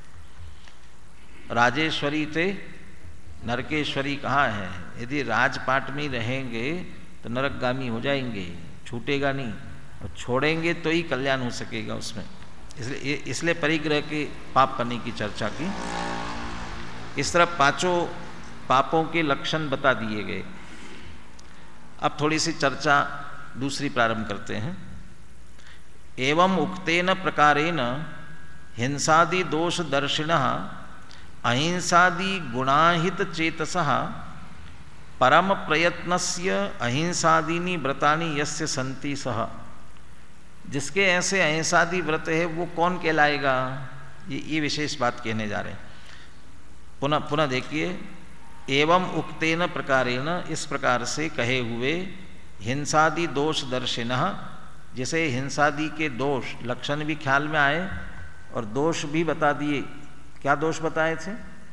राजेश्वरी ते नरकेश्वरी कहाँ है, यदि राजपाट में रहेंगे तो नरकगामी हो जाएंगे, छूटेगा नहीं, और छोड़ेंगे तो ही कल्याण हो सकेगा उसमें। इसलिए परिग्रह के पाप करने की चर्चा की। इस तरह पांचों पापों के लक्षण बता दिए गए। अब थोड़ी सी चर्चा दूसरी प्रारंभ करते हैं। एवं उक्तेन प्रकारेण हिंसादि दोष दर्शिनः अहिंसादि गुणाहित चेतसः परम प्रयत्नस्य अहिंसादीनि व्रतानि यस्य सन्ति सः। जिसके ऐसे अहिंसादि व्रत है वो कौन कहलाएगा, ये विशेष बात कहने जा रहे हैं। पुनः देखिए, एवं उक्तेन प्रकारेण, इस प्रकार से कहे हुए, हिंसादि दोष दर्शिनः, जैसे हिंसादि के दोष लक्षण भी ख्याल में आए और दोष भी बता दिए। क्या दोष बताए थे?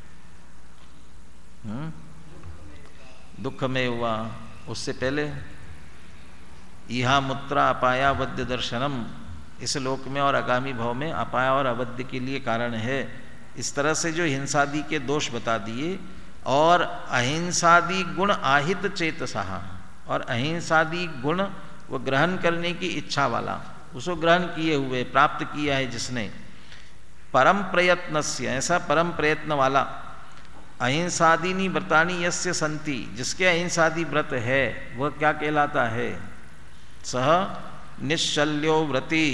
दुख में हुआ, उससे पहले इहा मुत्रा अपाया वद्य दर्शनम, इस लोक में और आगामी भाव में अपाया और अवद्य के लिए कारण है। इस तरह से जो हिंसादि के दोष बता दिए, और अहिंसादि गुण आहित चेतसः, और अहिंसादि गुण वो ग्रहण करने की इच्छा वाला, उसको ग्रहण किए हुए प्राप्त किया है जिसने, परम प्रयत्नस्य, ऐसा परम प्रयत्न वाला, अहिंसादीनि व्रतानि यस्य सन्ति, जिसके अहिंसादि व्रत है वह क्या कहलाता है? सह निश्चल्यो व्रती,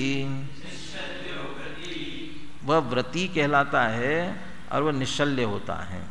वह व्रती कहलाता है और वह निश्चल्य होता है।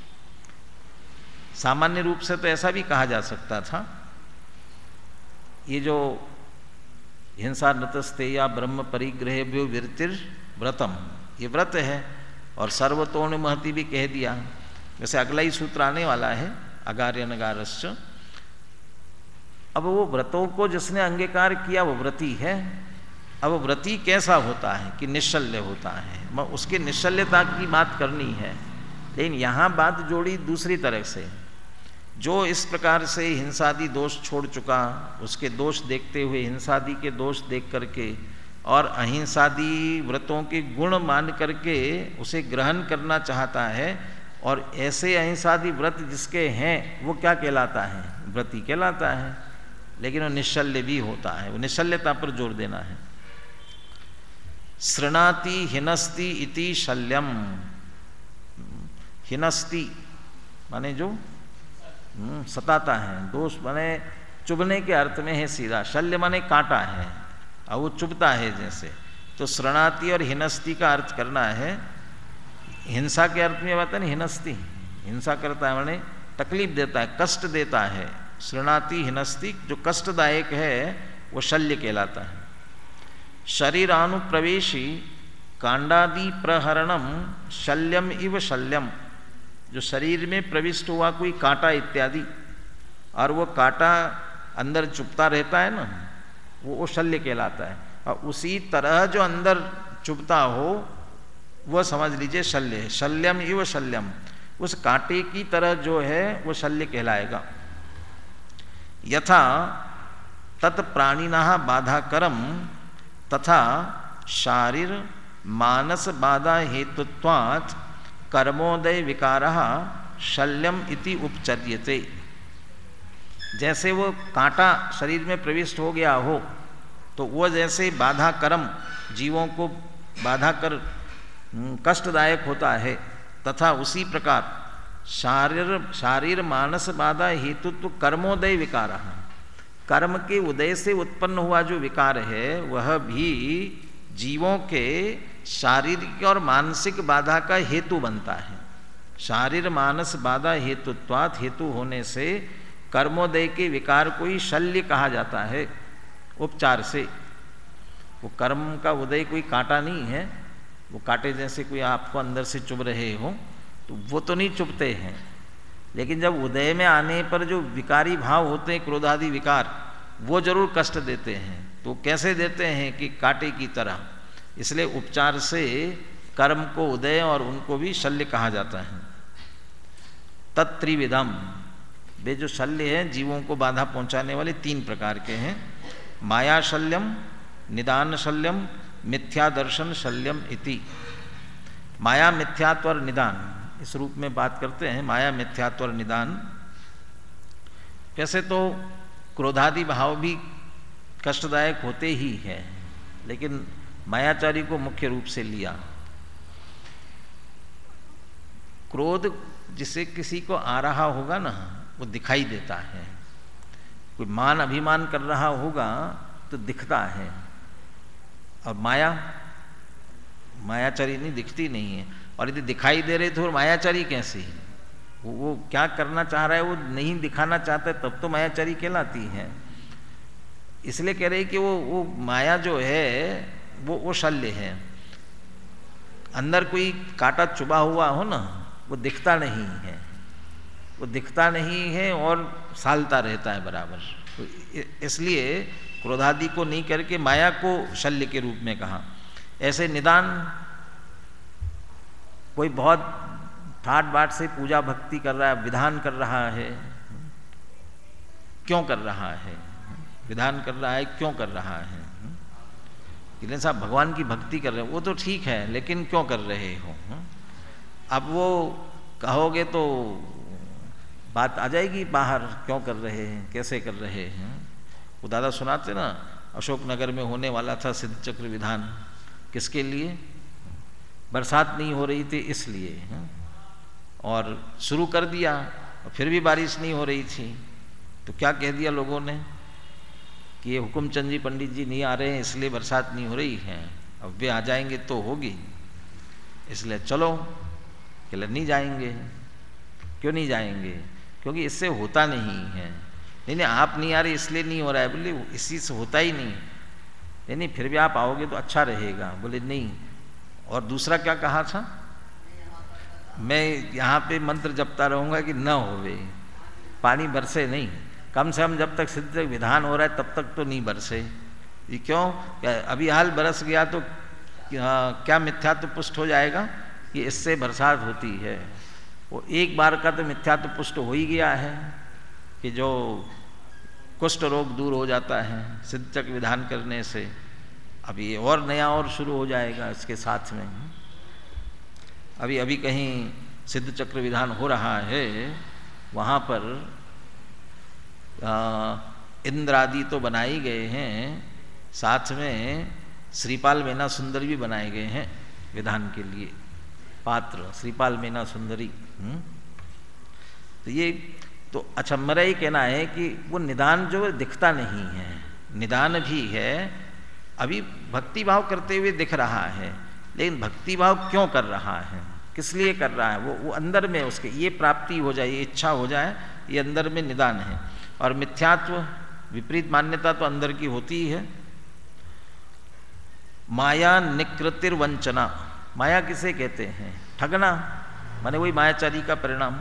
सामान्य रूप से तो ऐसा भी कहा जा सकता था, ये जो हिंसा नतस्ते या ब्रह्म परिग्रह विरतिर व्रतम, ये व्रत है, और सर्वतोण महति भी कह दिया। वैसे अगला ही सूत्र आने वाला है, अगार्य नगारश्च। अब वो व्रतों को जिसने अंगीकार किया वो व्रती है। अब व्रती कैसा होता है कि निश्चल्य होता है, उसकी निश्चल्यता की बात करनी है। लेकिन यहाँ बात जोड़ी दूसरी तरह से, जो इस प्रकार से हिंसादि दोष छोड़ चुका, उसके दोष देखते हुए, हिंसादि के दोष देख करके और अहिंसादि व्रतों के गुण मान करके उसे ग्रहण करना चाहता है, और ऐसे अहिंसादि व्रत जिसके हैं वो क्या कहलाता है? व्रती कहलाता है। लेकिन वो निश्चल्य भी होता है, वो निश्चल्यता पर जोर देना है। सृणाति हिनस्ति इति शल्यम, हिनस्ति माने जो सताता है, दोष माने चुभने के अर्थ में है सीधा, शल्य माने कांटा है और वो चुभता है जैसे। तो सृणाति और हिनस्ति का अर्थ करना है, हिंसा के अर्थ में बात है ना, हिनस्ति हिंसा करता है माने तकलीफ देता है, कष्ट देता है। सृणाति हिनस्ति, जो कष्टदायक है वो शल्य कहलाता है। शरीरानुप्रवेशी कांडादि प्रहरणम शल्यम इव शल्यम, जो शरीर में प्रविष्ट हुआ कोई कांटा इत्यादि, और वो कांटा अंदर चुभता रहता है ना, वो शल्य कहलाता है। और उसी तरह जो अंदर चुभता हो वह समझ लीजिए शल्य है। शल्यम इव शल्यम, उस कांटे की तरह जो है वो शल्य कहलाएगा। यथा तत् प्राणिनः बाधाकरम तथा शारीर मानस बाधा हेतुत्वात् कर्मोदय विकारः शल्यम इति उपचर्यते। जैसे वो कांटा शरीर में प्रविष्ट हो गया हो तो वह जैसे बाधा कर्म जीवों को बाधा कर कष्टदायक होता है, तथा उसी प्रकार शारीर मानस बाधा हेतुत्व कर्मोदय विकार, कर्म के उदय से उत्पन्न हुआ जो विकार है वह भी जीवों के शारीरिक और मानसिक बाधा का हेतु बनता है। शारीर मानस बाधा हेतुत्वात्, हेतु होने से कर्मोदय के विकार को ही शल्य कहा जाता है उपचार से। वो कर्म का उदय कोई कांटा नहीं है, वो कांटे जैसे कोई आपको अंदर से चुभ रहे हो तो वो तो नहीं चुभते हैं, लेकिन जब उदय में आने पर जो विकारी भाव होते हैं क्रोधादि विकार, वो जरूर कष्ट देते हैं। तो कैसे देते हैं कि कांटे की तरह, इसलिए उपचार से कर्म को उदय और उनको भी शल्य कहा जाता है। तत्त्रिविधम, वे जो शल्य हैं जीवों को बाधा पहुंचाने वाले 3 प्रकार के हैं। माया शल्यम, निदान शल्यम, मिथ्या दर्शन शल्यम इति। माया मिथ्यात्व और निदान, इस रूप में बात करते हैं। माया मिथ्यात्व और निदान। वैसे तो क्रोधादि भाव भी कष्टदायक होते ही हैं, लेकिन मायाचारी को मुख्य रूप से लिया। क्रोध जिसे किसी को आ रहा होगा ना, वो दिखाई देता है। कोई मान अभिमान कर रहा होगा तो दिखता है, और मायाचारी नहीं, दिखती नहीं है। और यदि दिखाई दे रहे तो मायाचारी कैसे है? वो क्या करना चाह रहा है वो नहीं दिखाना चाहता है, तब तो मायाचारी कहलाती है। इसलिए कह रहे कि वो माया जो है वो शल्य है। अंदर कोई कांटा चुभा हुआ हो ना, वो दिखता नहीं है, वो दिखता नहीं है और सालता रहता है बराबर। तो इसलिए क्रोधादि को नहीं करके माया को शल्य के रूप में कहा। ऐसे निदान, कोई बहुत ठाट बाट से पूजा भक्ति कर रहा है, विधान कर रहा है, क्यों कर रहा है? विधान कर रहा है, क्यों कर रहा है? लेकिन साहब भगवान की भक्ति कर रहे हो, वो तो ठीक है, लेकिन क्यों कर रहे हो? अब वो कहोगे तो बात आ जाएगी बाहर, क्यों कर रहे हैं, कैसे कर रहे हैं। वो दादा सुनाते ना, अशोकनगर में होने वाला था सिद्ध चक्र विधान, किसके लिए? बरसात नहीं हो रही थी इसलिए, और शुरू कर दिया और फिर भी बारिश नहीं हो रही थी। तो क्या कह दिया लोगों ने कि ये हुकुमचंद जी पंडित जी नहीं आ रहे हैं इसलिए बरसात नहीं हो रही है, अब वे आ जाएंगे तो होगी, इसलिए चलो। कहले नहीं जाएंगे। क्यों नहीं जाएंगे? क्योंकि इससे होता नहीं है। नहीं आप नहीं आ रहे इसलिए नहीं हो रहा है। बोले इसी से होता ही नहीं। नहीं फिर भी आप आओगे तो अच्छा रहेगा। बोले नहीं। और दूसरा क्या कहा था? मैं यहाँ पे मंत्र जपता रहूँगा कि न होवे, पानी बरसे नहीं, कम से कम जब तक सिद्ध विधान हो रहा है तब तक तो नहीं बरसे। ये क्यों? अभी हाल बरस गया तो क्या मिथ्यात्व पुष्ट हो जाएगा कि इससे बरसात होती है? वो एक बार का तो मिथ्यात्व पुष्ट हो ही गया है कि जो कुष्ठ रोग दूर हो जाता है सिद्ध चक्र विधान करने से। अब ये और नया और शुरू हो जाएगा इसके साथ में। अभी कहीं सिद्ध चक्र विधान हो रहा है, वहाँ पर इंद्र आदि तो बनाए गए हैं, साथ में श्रीपाल मेना सुंदरी भी बनाए गए हैं विधान के लिए, पात्र श्रीपाल मेना सुंदरी। तो ये तो अच्छा मेरा ही कहना है कि वो निदान जो दिखता नहीं है, निदान भी है, अभी भक्ति भाव करते हुए दिख रहा है, लेकिन भक्ति भाव क्यों कर रहा है, किस लिए कर रहा है, वो अंदर में उसके ये प्राप्ति हो जाए, ये इच्छा हो जाए, ये अंदर में निदान है। और मिथ्यात्व विपरीत मान्यता तो अंदर की होती ही है। माया निकृतिर वंचना, माया किसे कहते हैं? ठगना, माने वही मायाचारी का परिणाम।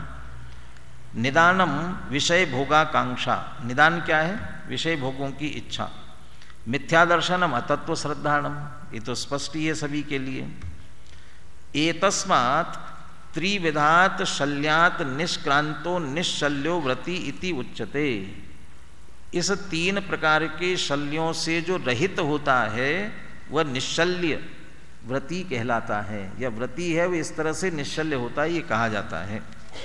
निदानम विषय भोगाकांक्षा, निदान क्या है? विषय भोगों की इच्छा। मिथ्या दर्शनम अतत्व श्रद्धाणम, ये तो स्पष्ट ही है सभी के लिए। एतस्मात् त्रिविधात शल्यात निष्क्रांतो निश्शल्यो व्रती इति उच्यते। इस 3 प्रकार के शल्यों से जो रहित होता है वह निश्शल्य व्रती कहलाता है, या व्रती है वह इस तरह से निश्शल्य होता है, ये कहा जाता है।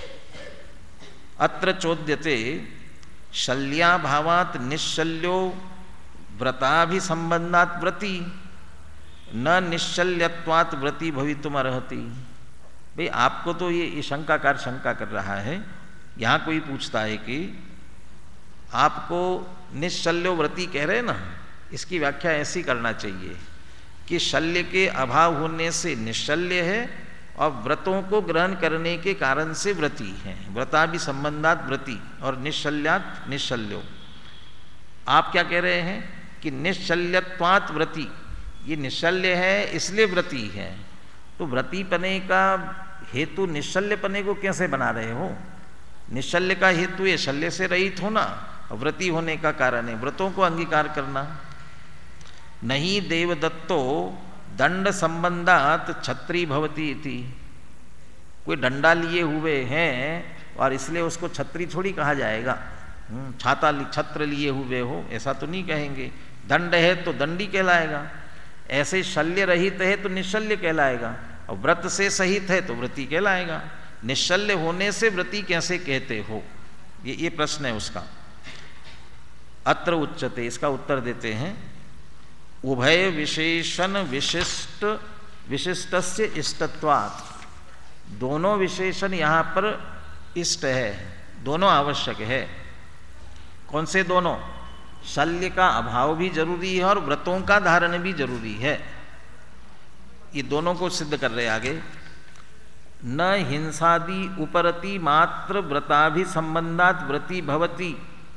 अत्र चोद्यते शल्याभावात् निश्शल्यो व्रताभिसंबंधात् व्रती न निश्चल्यत्वात् व्रती भवितुमर्हति। भाई आपको तो ये शंकाकार शंका कर रहा है। यहाँ कोई पूछता है कि आपको निश्चल्यो व्रती कह रहे हैं ना, इसकी व्याख्या ऐसी करना चाहिए कि शल्य के अभाव होने से निश्चल्य है और व्रतों को ग्रहण करने के कारण से व्रती है। व्रताभिसंबंधात् व्रती और निश्चल्यात् निश्चल्यो। आप क्या कह रहे हैं कि निश्चल्यत्वात् व्रती, ये निश्चल्य है इसलिए व्रती है। तो व्रती पने का हेतु निश्चल्य पने को कैसे बना रहे हो? निश्चल्य का हेतु ये शल्य से रहित होना, व्रती होने का कारण है व्रतों को अंगीकार करना। नहीं देवदत्तो दंड संबंधात छत्री भवती इति। कोई डंडा लिए हुए हैं और इसलिए उसको छत्री थोड़ी कहा जाएगा। छत्र लिए हुए हो ऐसा तो नहीं कहेंगे। दंड है तो दंडी कहलाएगा, ऐसे शल्य रहित है तो निश्चल्य कहलाएगा, और व्रत से सहित है तो व्रती कहलाएगा। निश्चल्य होने से व्रती कैसे कहते हो, ये प्रश्न है उसका। अत्र उच्यते, इसका उत्तर देते हैं, उभय विशेषण विशिष्टस्य इष्टत्वात्। दोनों विशेषण यहाँ पर इष्ट है, दोनों आवश्यक है। कौन से दोनों? शल्य का अभाव भी जरूरी है और व्रतों का धारण भी जरूरी है। ये दोनों को सिद्ध कर रहे आगे। न हिंसादि उपरति मात्र व्रताभिसंबंधात् व्रती भवति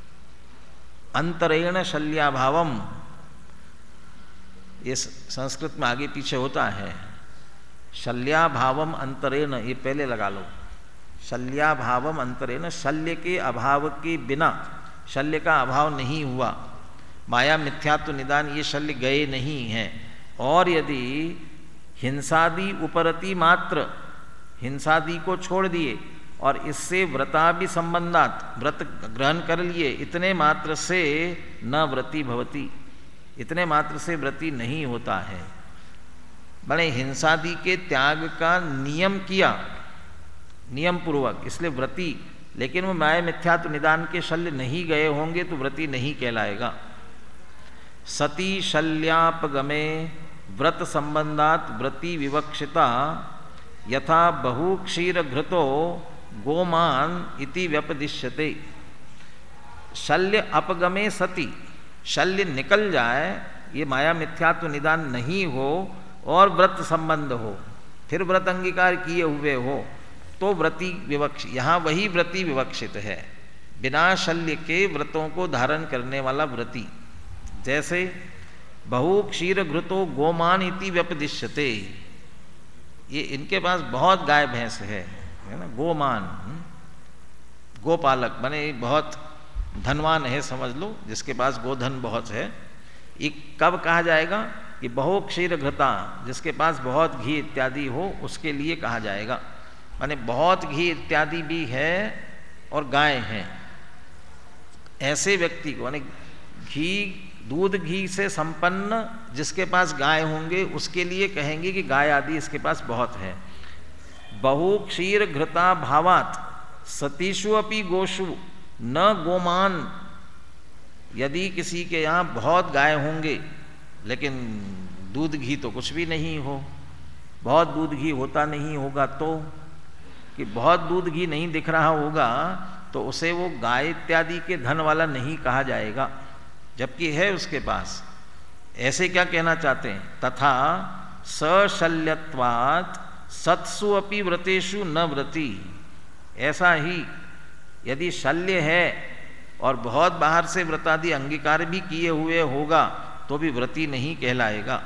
अंतरेण शल्याभावम। ये संस्कृत में आगे पीछे होता है। शल्याभावम अंतरेण, ये पहले लगा लो। शल्याभावम अंतरेण, शल्य के अभाव के बिना, शल्य का अभाव नहीं हुआ, माया मिथ्यात्व निदान, ये शल्य गए नहीं हैं। और यदि हिंसादि उपरति मात्र, हिंसादि को छोड़ दिए और इससे व्रताभि संबंधात, व्रत ग्रहण कर लिए, इतने मात्र से न व्रती भवती, इतने मात्र से व्रती नहीं होता है। बड़े हिंसादि के त्याग का नियम किया, नियम पूर्वक, इसलिए व्रती, लेकिन वो माया मिथ्यात्व निदान के शल्य नहीं गए होंगे तो व्रती नहीं कहलाएगा। सती शल्यापगमे व्रत संबंधात व्रती विवक्षिता यथा बहु क्षीर घृतो गोमान इति व्यपदिश्यते। शल्य अपगमे सती, शल्य निकल जाए, ये माया मिथ्यात्व निदान नहीं हो और व्रत संबंध हो, फिर व्रत अंगीकार किए हुए हो, तो व्रती विवक्ष, यहाँ वही व्रती विवक्षित है, बिना शल्य के व्रतों को धारण करने वाला व्रती। जैसे बहु क्षीर घृतो गोमान इति व्यपदिश्यते, ये इनके पास बहुत गाय भैंस है ना, गोमान, गोपालक बने, बहुत धनवान है समझ लो, जिसके पास गोधन बहुत है। ये कब कहा जाएगा कि बहु क्षीर घृता, जिसके पास बहुत घी इत्यादि हो, उसके लिए कहा जाएगा। माने बहुत घी इत्यादि भी है और गाय है, ऐसे व्यक्ति को, माने घी, दूध घी से संपन्न जिसके पास गाय होंगे उसके लिए कहेंगे कि गाय आदि इसके पास बहुत है। बहु क्षीर घृता भावात सतीषु अपि गोषु न गोमान। यदि किसी के यहाँ बहुत गाय होंगे लेकिन दूध घी तो कुछ भी नहीं हो, बहुत दूध घी होता नहीं होगा, तो कि बहुत दूध घी नहीं दिख रहा होगा तो उसे वो गाय इत्यादि के धन वाला नहीं कहा जाएगा, जबकि है उसके पास। ऐसे क्या कहना चाहते हैं? तथा सशल्यत्वात् सत्सु अपि व्रतेषु न व्रती। ऐसा ही यदि शल्य है और बहुत बाहर से व्रतादि अंगीकार भी किए हुए होगा तो भी व्रती नहीं कहलाएगा।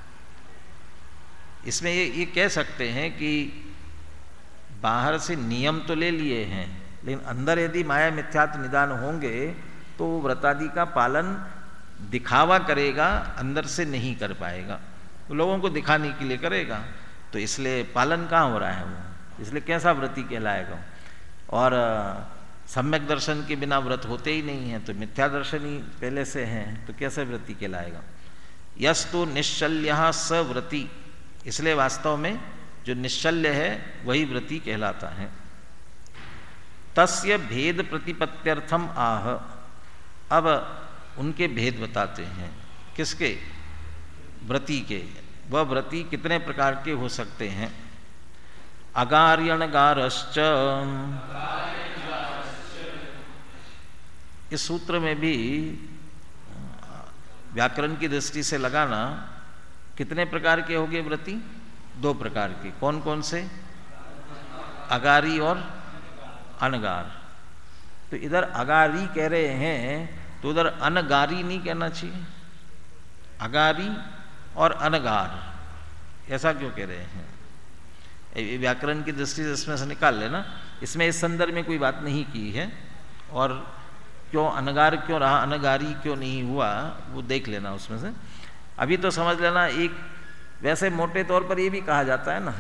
इसमें ये कह सकते हैं कि बाहर से नियम तो ले लिए हैं, लेकिन अंदर यदि माया मिथ्यात्व निदान होंगे तो व्रतादि का पालन दिखावा करेगा, अंदर से नहीं कर पाएगा। तो लोगों को दिखाने के लिए करेगा, तो इसलिए पालन कहाँ हो रहा है वो, इसलिए कैसा व्रती कहलाएगा। और सम्यक दर्शन के बिना व्रत होते ही नहीं है, तो मिथ्या दर्शन ही पहले से है, तो कैसे व्रती कहलाएगा। यस्तु निश्चल्य सव्रती, इसलिए वास्तव में जो निश्चल्य है वही व्रती कहलाता है। तस्य भेद प्रतिपत्त्यर्थम आह, अब उनके भेद बताते हैं। किसके? व्रती के। वह व्रती कितने प्रकार के हो सकते हैं। अगार्यणगारश्च, इस सूत्र में भी व्याकरण की दृष्टि से लगाना, कितने प्रकार के हो गए व्रती? 2 प्रकार के। कौन कौन से? अगारी और अनगार। तो इधर अगारी कह रहे हैं, तो उधर अनगारी नहीं कहना चाहिए। अगारी और अनगार, ऐसा क्यों कह रहे हैं? व्याकरण की दृष्टि से इसमें से निकाल लेना। इसमें इस संदर्भ में कोई बात नहीं की है, और क्यों अनगार क्यों रहा, अनगारी क्यों नहीं हुआ, वो देख लेना उसमें से। अभी तो समझ लेना, एक वैसे मोटे तौर पर ये भी कहा जाता है ना,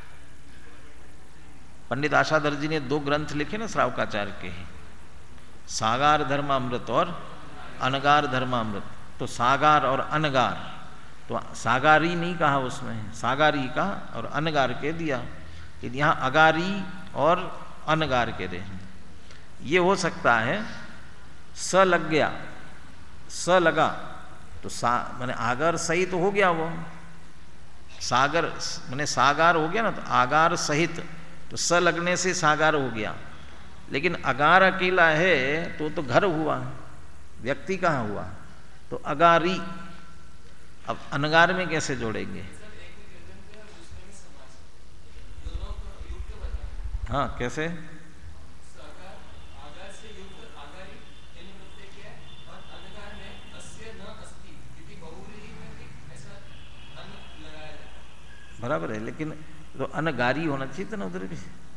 पंडित आशाधर जी ने 2 ग्रंथ लिखे ना श्रावकाचार्य के, सागार धर्मामृत और अनगार धर्मामृत। तो सागार और अनगार, तो सागारी नहीं कहा उसमें, सागारी कहा और अनगार के दिया। लेकिन यहाँ अगारी और अनगार के रहे हैं। ये हो सकता है स लग गया, स लगा तो माने आगार सही तो हो गया, वो सागर माने सागार हो गया ना, तो आगार सहित, तो स लगने से सागार हो गया। लेकिन अगार अकेला है तो घर हुआ, व्यक्ति कहाँ हुआ, तो अगारी। अब अनगार में कैसे जोड़ेंगे? हाँ, कैसे? बराबर है, लेकिन तो अनगारी होना चाहिए था ना उधर भी।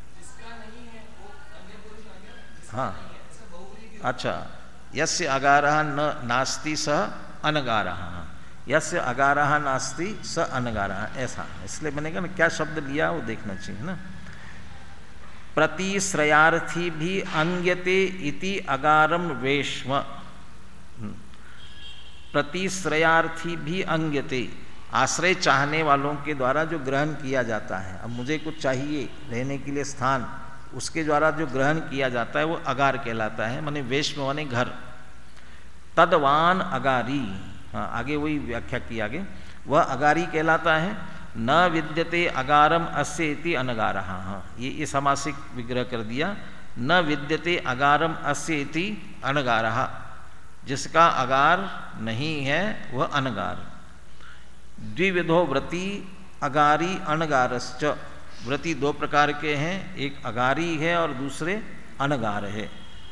हाँ, अच्छा, यस्य अगारः न नास्ति सह अनगारः, यस्य अगारः नास्ति स अनगारः, ऐसा। इसलिए मैंने कहा ना, क्या शब्द लिया वो देखना चाहिए ना। प्रतिश्रयार्थी भी अंग्यते इति अगारम वेश्म, प्रतिश्रयार्थी भी अंग्यते, आश्रय चाहने वालों के द्वारा जो ग्रहण किया जाता है। अब मुझे कुछ चाहिए रहने के लिए स्थान, उसके द्वारा जो ग्रहण किया जाता है वो अगार कहलाता है, माने वेश्म माने घर। तदवान अगारी, हाँ आगे वही व्याख्या की आगे, वह अगारी कहलाता है। न विद्यते अगारम अस्य इति अनगारः, हाँ ये सामासिक विग्रह कर दिया। न विद्यते अगारम अस्य इति अनगारः, जिसका अगार नहीं है वह अनगार। द्विविधो व्रती अगारी अनगारश्च, व्रती 2 प्रकार के हैं, एक अगारी है और दूसरे अनगार है।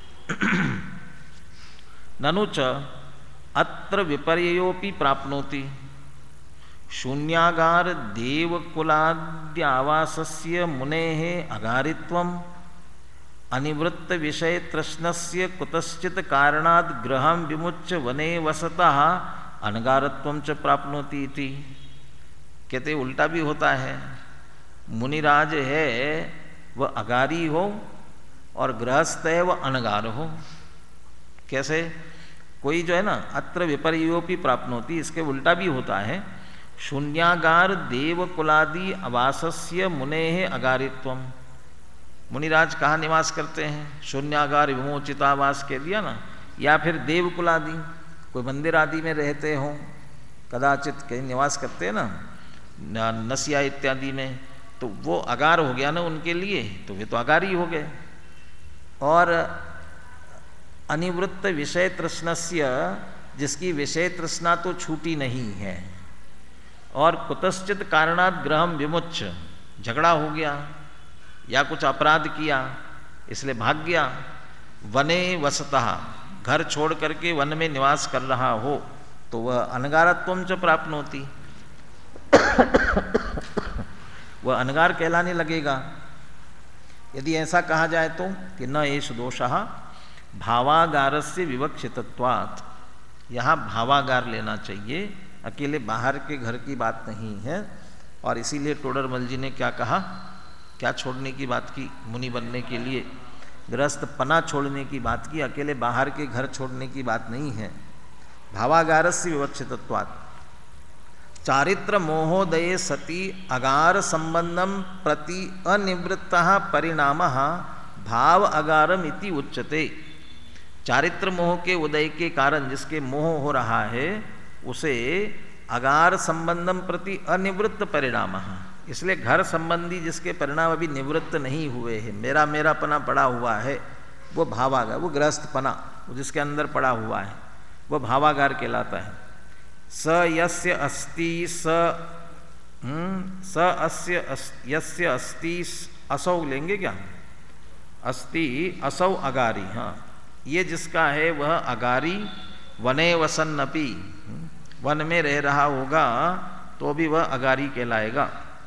ननु च अत्र विपर्योपि प्राप्नोति शून्यागार देवकुलाद्यावासस्य मुनेः अगारित्वम् अनिवृत्त विषय तृष्णस्य कुतश्चित् कारणात् गृहं विमुच्य वने वसतः अनगारत्वं च प्राप्नोति इति। कहते उल्टा भी होता है, मुनिराज है वह अगारी हो और गृहस्थ है वह अनगार हो। कैसे? कोई जो है ना, अत्र विपर्योपि प्राप्नोति, इसके उल्टा भी होता है। शून्यागार देवकुलादि आवासस्य मुनेः अगारित्वम, मुनिराज कहाँ निवास करते हैं? शून्यागार विमोचितावास कह दिया ना, या फिर देवकुलादि, कोई मंदिर आदि में रहते हों, कदाचित कहीं निवास करते हैं ना, नसिया इत्यादि में, तो वो अगार हो गया ना उनके लिए, तो वे तो अगारी हो गए। और अनिवृत्त विषय तृष्णस्य, जिसकी विषय तृष्णा तो छूटी नहीं है, और कुतश्चित कारणात् गृहं विमुच्य, झगड़ा हो गया या कुछ अपराध किया इसलिए भाग गया, वने वसतः, घर छोड़ करके वन में निवास कर रहा हो, तो वह अनगारत्वं च प्राप्नोति, वह अनगार कहलाने लगेगा। यदि ऐसा कहा जाए तो कि न एष दोषः भावागारस्य विवक्षितत्वात्, यहाँ भावागार लेना चाहिए, अकेले बाहर के घर की बात नहीं है। और इसीलिए टोडरमल जी ने क्या कहा, क्या छोड़ने की बात की, मुनि बनने के लिए गृहस्थ पना छोड़ने की बात की, अकेले बाहर के घर छोड़ने की बात नहीं है। भावागारस्य विवक्षितत्वात् चारित्र मोहोदये सति अगार संबंधम प्रति अनिवृत्तः परिणामः भाव अगारम इति उच्यते। चारित्र मोह के उदय के कारण जिसके मोह हो रहा है उसे अगार संबंधम प्रति अनिवृत्त परिणाम, इसलिए घर संबंधी जिसके परिणाम अभी निवृत्त नहीं हुए हैं, मेरा मेरापना पड़ा हुआ है, वो भावागार, वो गृहस्थपना वो जिसके अंदर पड़ा हुआ है वो भावागार कहलाता है। स यस्य अस्ति यस्य अस्ति असौ लेंगे क्या, अस्ति असौ अगारी, हाँ ये जिसका है वह अगारी, वने वसन्नपि, वन में रह रहा होगा तो भी वह अगारी कहलाएगा।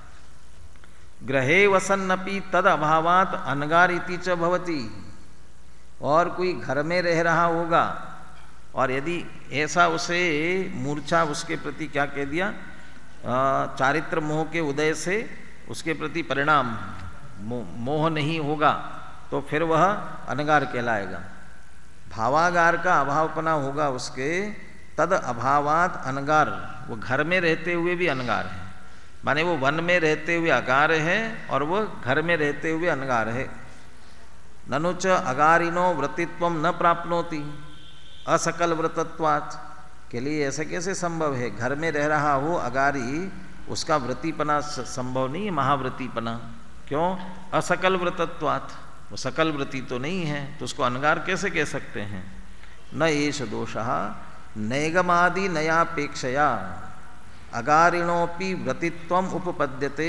गृहे वसन्नपि तद अभावात अनगार इति च भवति, और कोई घर में रह रहा होगा और यदि ऐसा उसे मूर्छा उसके प्रति क्या कह दिया, चारित्र मोह के उदय से उसके प्रति परिणाम मोह नहीं होगा तो फिर वह अनगार कहलाएगा। भावागार का अभावपना होगा उसके, तद अभावात अनगार, वो घर में रहते हुए भी अनगार है, माने वो वन में रहते हुए अगार है और वो घर में रहते हुए अनगार है। ननु च अगारिनो व्रतित्वम न प्राप्नोति असकल व्रतत्वात्, के लिए ऐसा कैसे संभव है, घर में रह रहा हो अगारी, उसका व्रतिपना संभव नहीं है, महाव्रतिपना, क्यों, असकल व्रतत्वात्, वो सकल व्रति तो नहीं है, तो उसको अनगार कैसे कह सकते हैं। न एष दोषः नैगमादि नयापेक्षया अगारिणोपि व्रतित्वम उपपद्यते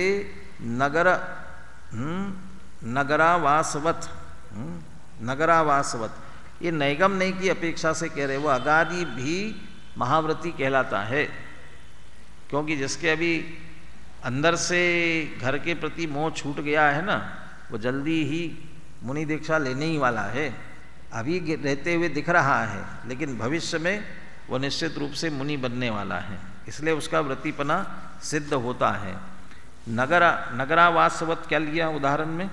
नगरावासवत, नगरावासवत, ये नैगम नहीं की अपेक्षा से कह रहे, वो अगारी भी महाव्रती कहलाता है, क्योंकि जिसके अभी अंदर से घर के प्रति मोह छूट गया है ना, वो जल्दी ही मुनि दीक्षा लेने ही वाला है, अभी रहते हुए दिख रहा है लेकिन भविष्य में वो निश्चित रूप से मुनि बनने वाला है, इसलिए उसका व्रतिपना सिद्ध होता है। नगरावासवत क्या लिया उदाहरण में,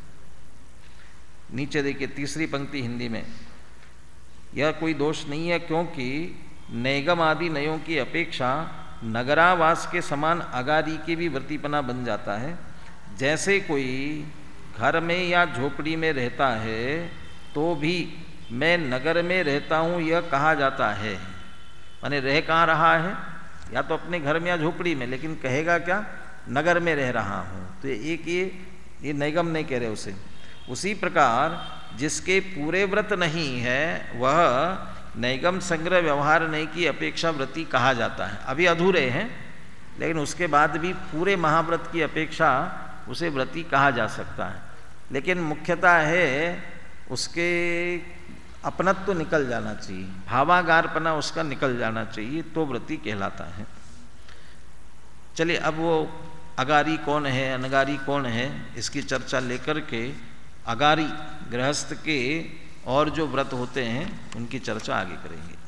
नीचे देखिए तीसरी पंक्ति हिंदी में, यह कोई दोष नहीं है क्योंकि नैगम आदि नयों की अपेक्षा नगरावास के समान अगारी के भी व्रतिपना बन जाता है। जैसे कोई घर में या झोपड़ी में रहता है तो भी मैं नगर में रहता हूँ यह कहा जाता है, माने रह कहाँ रहा है, या तो अपने घर में या झोपड़ी में, लेकिन कहेगा क्या, नगर में रह रहा हूँ, तो एक ये नैगम नहीं कह रहे उसे। उसी प्रकार जिसके पूरे व्रत नहीं है वह नैगम संग्रह व्यवहार नहीं की अपेक्षा व्रति कहा जाता है, अभी अधूरे हैं लेकिन उसके बाद भी पूरे महाव्रत की अपेक्षा उसे व्रति कहा जा सकता है, लेकिन मुख्यतः है उसके अपनत्व निकल जाना चाहिए, भावागारपना उसका निकल जाना चाहिए तो व्रति कहलाता है। चलिए अब वो अगारी कौन है अनगारी कौन है इसकी चर्चा लेकर के अगारी गृहस्थ के और जो व्रत होते हैं उनकी चर्चा आगे करेंगे।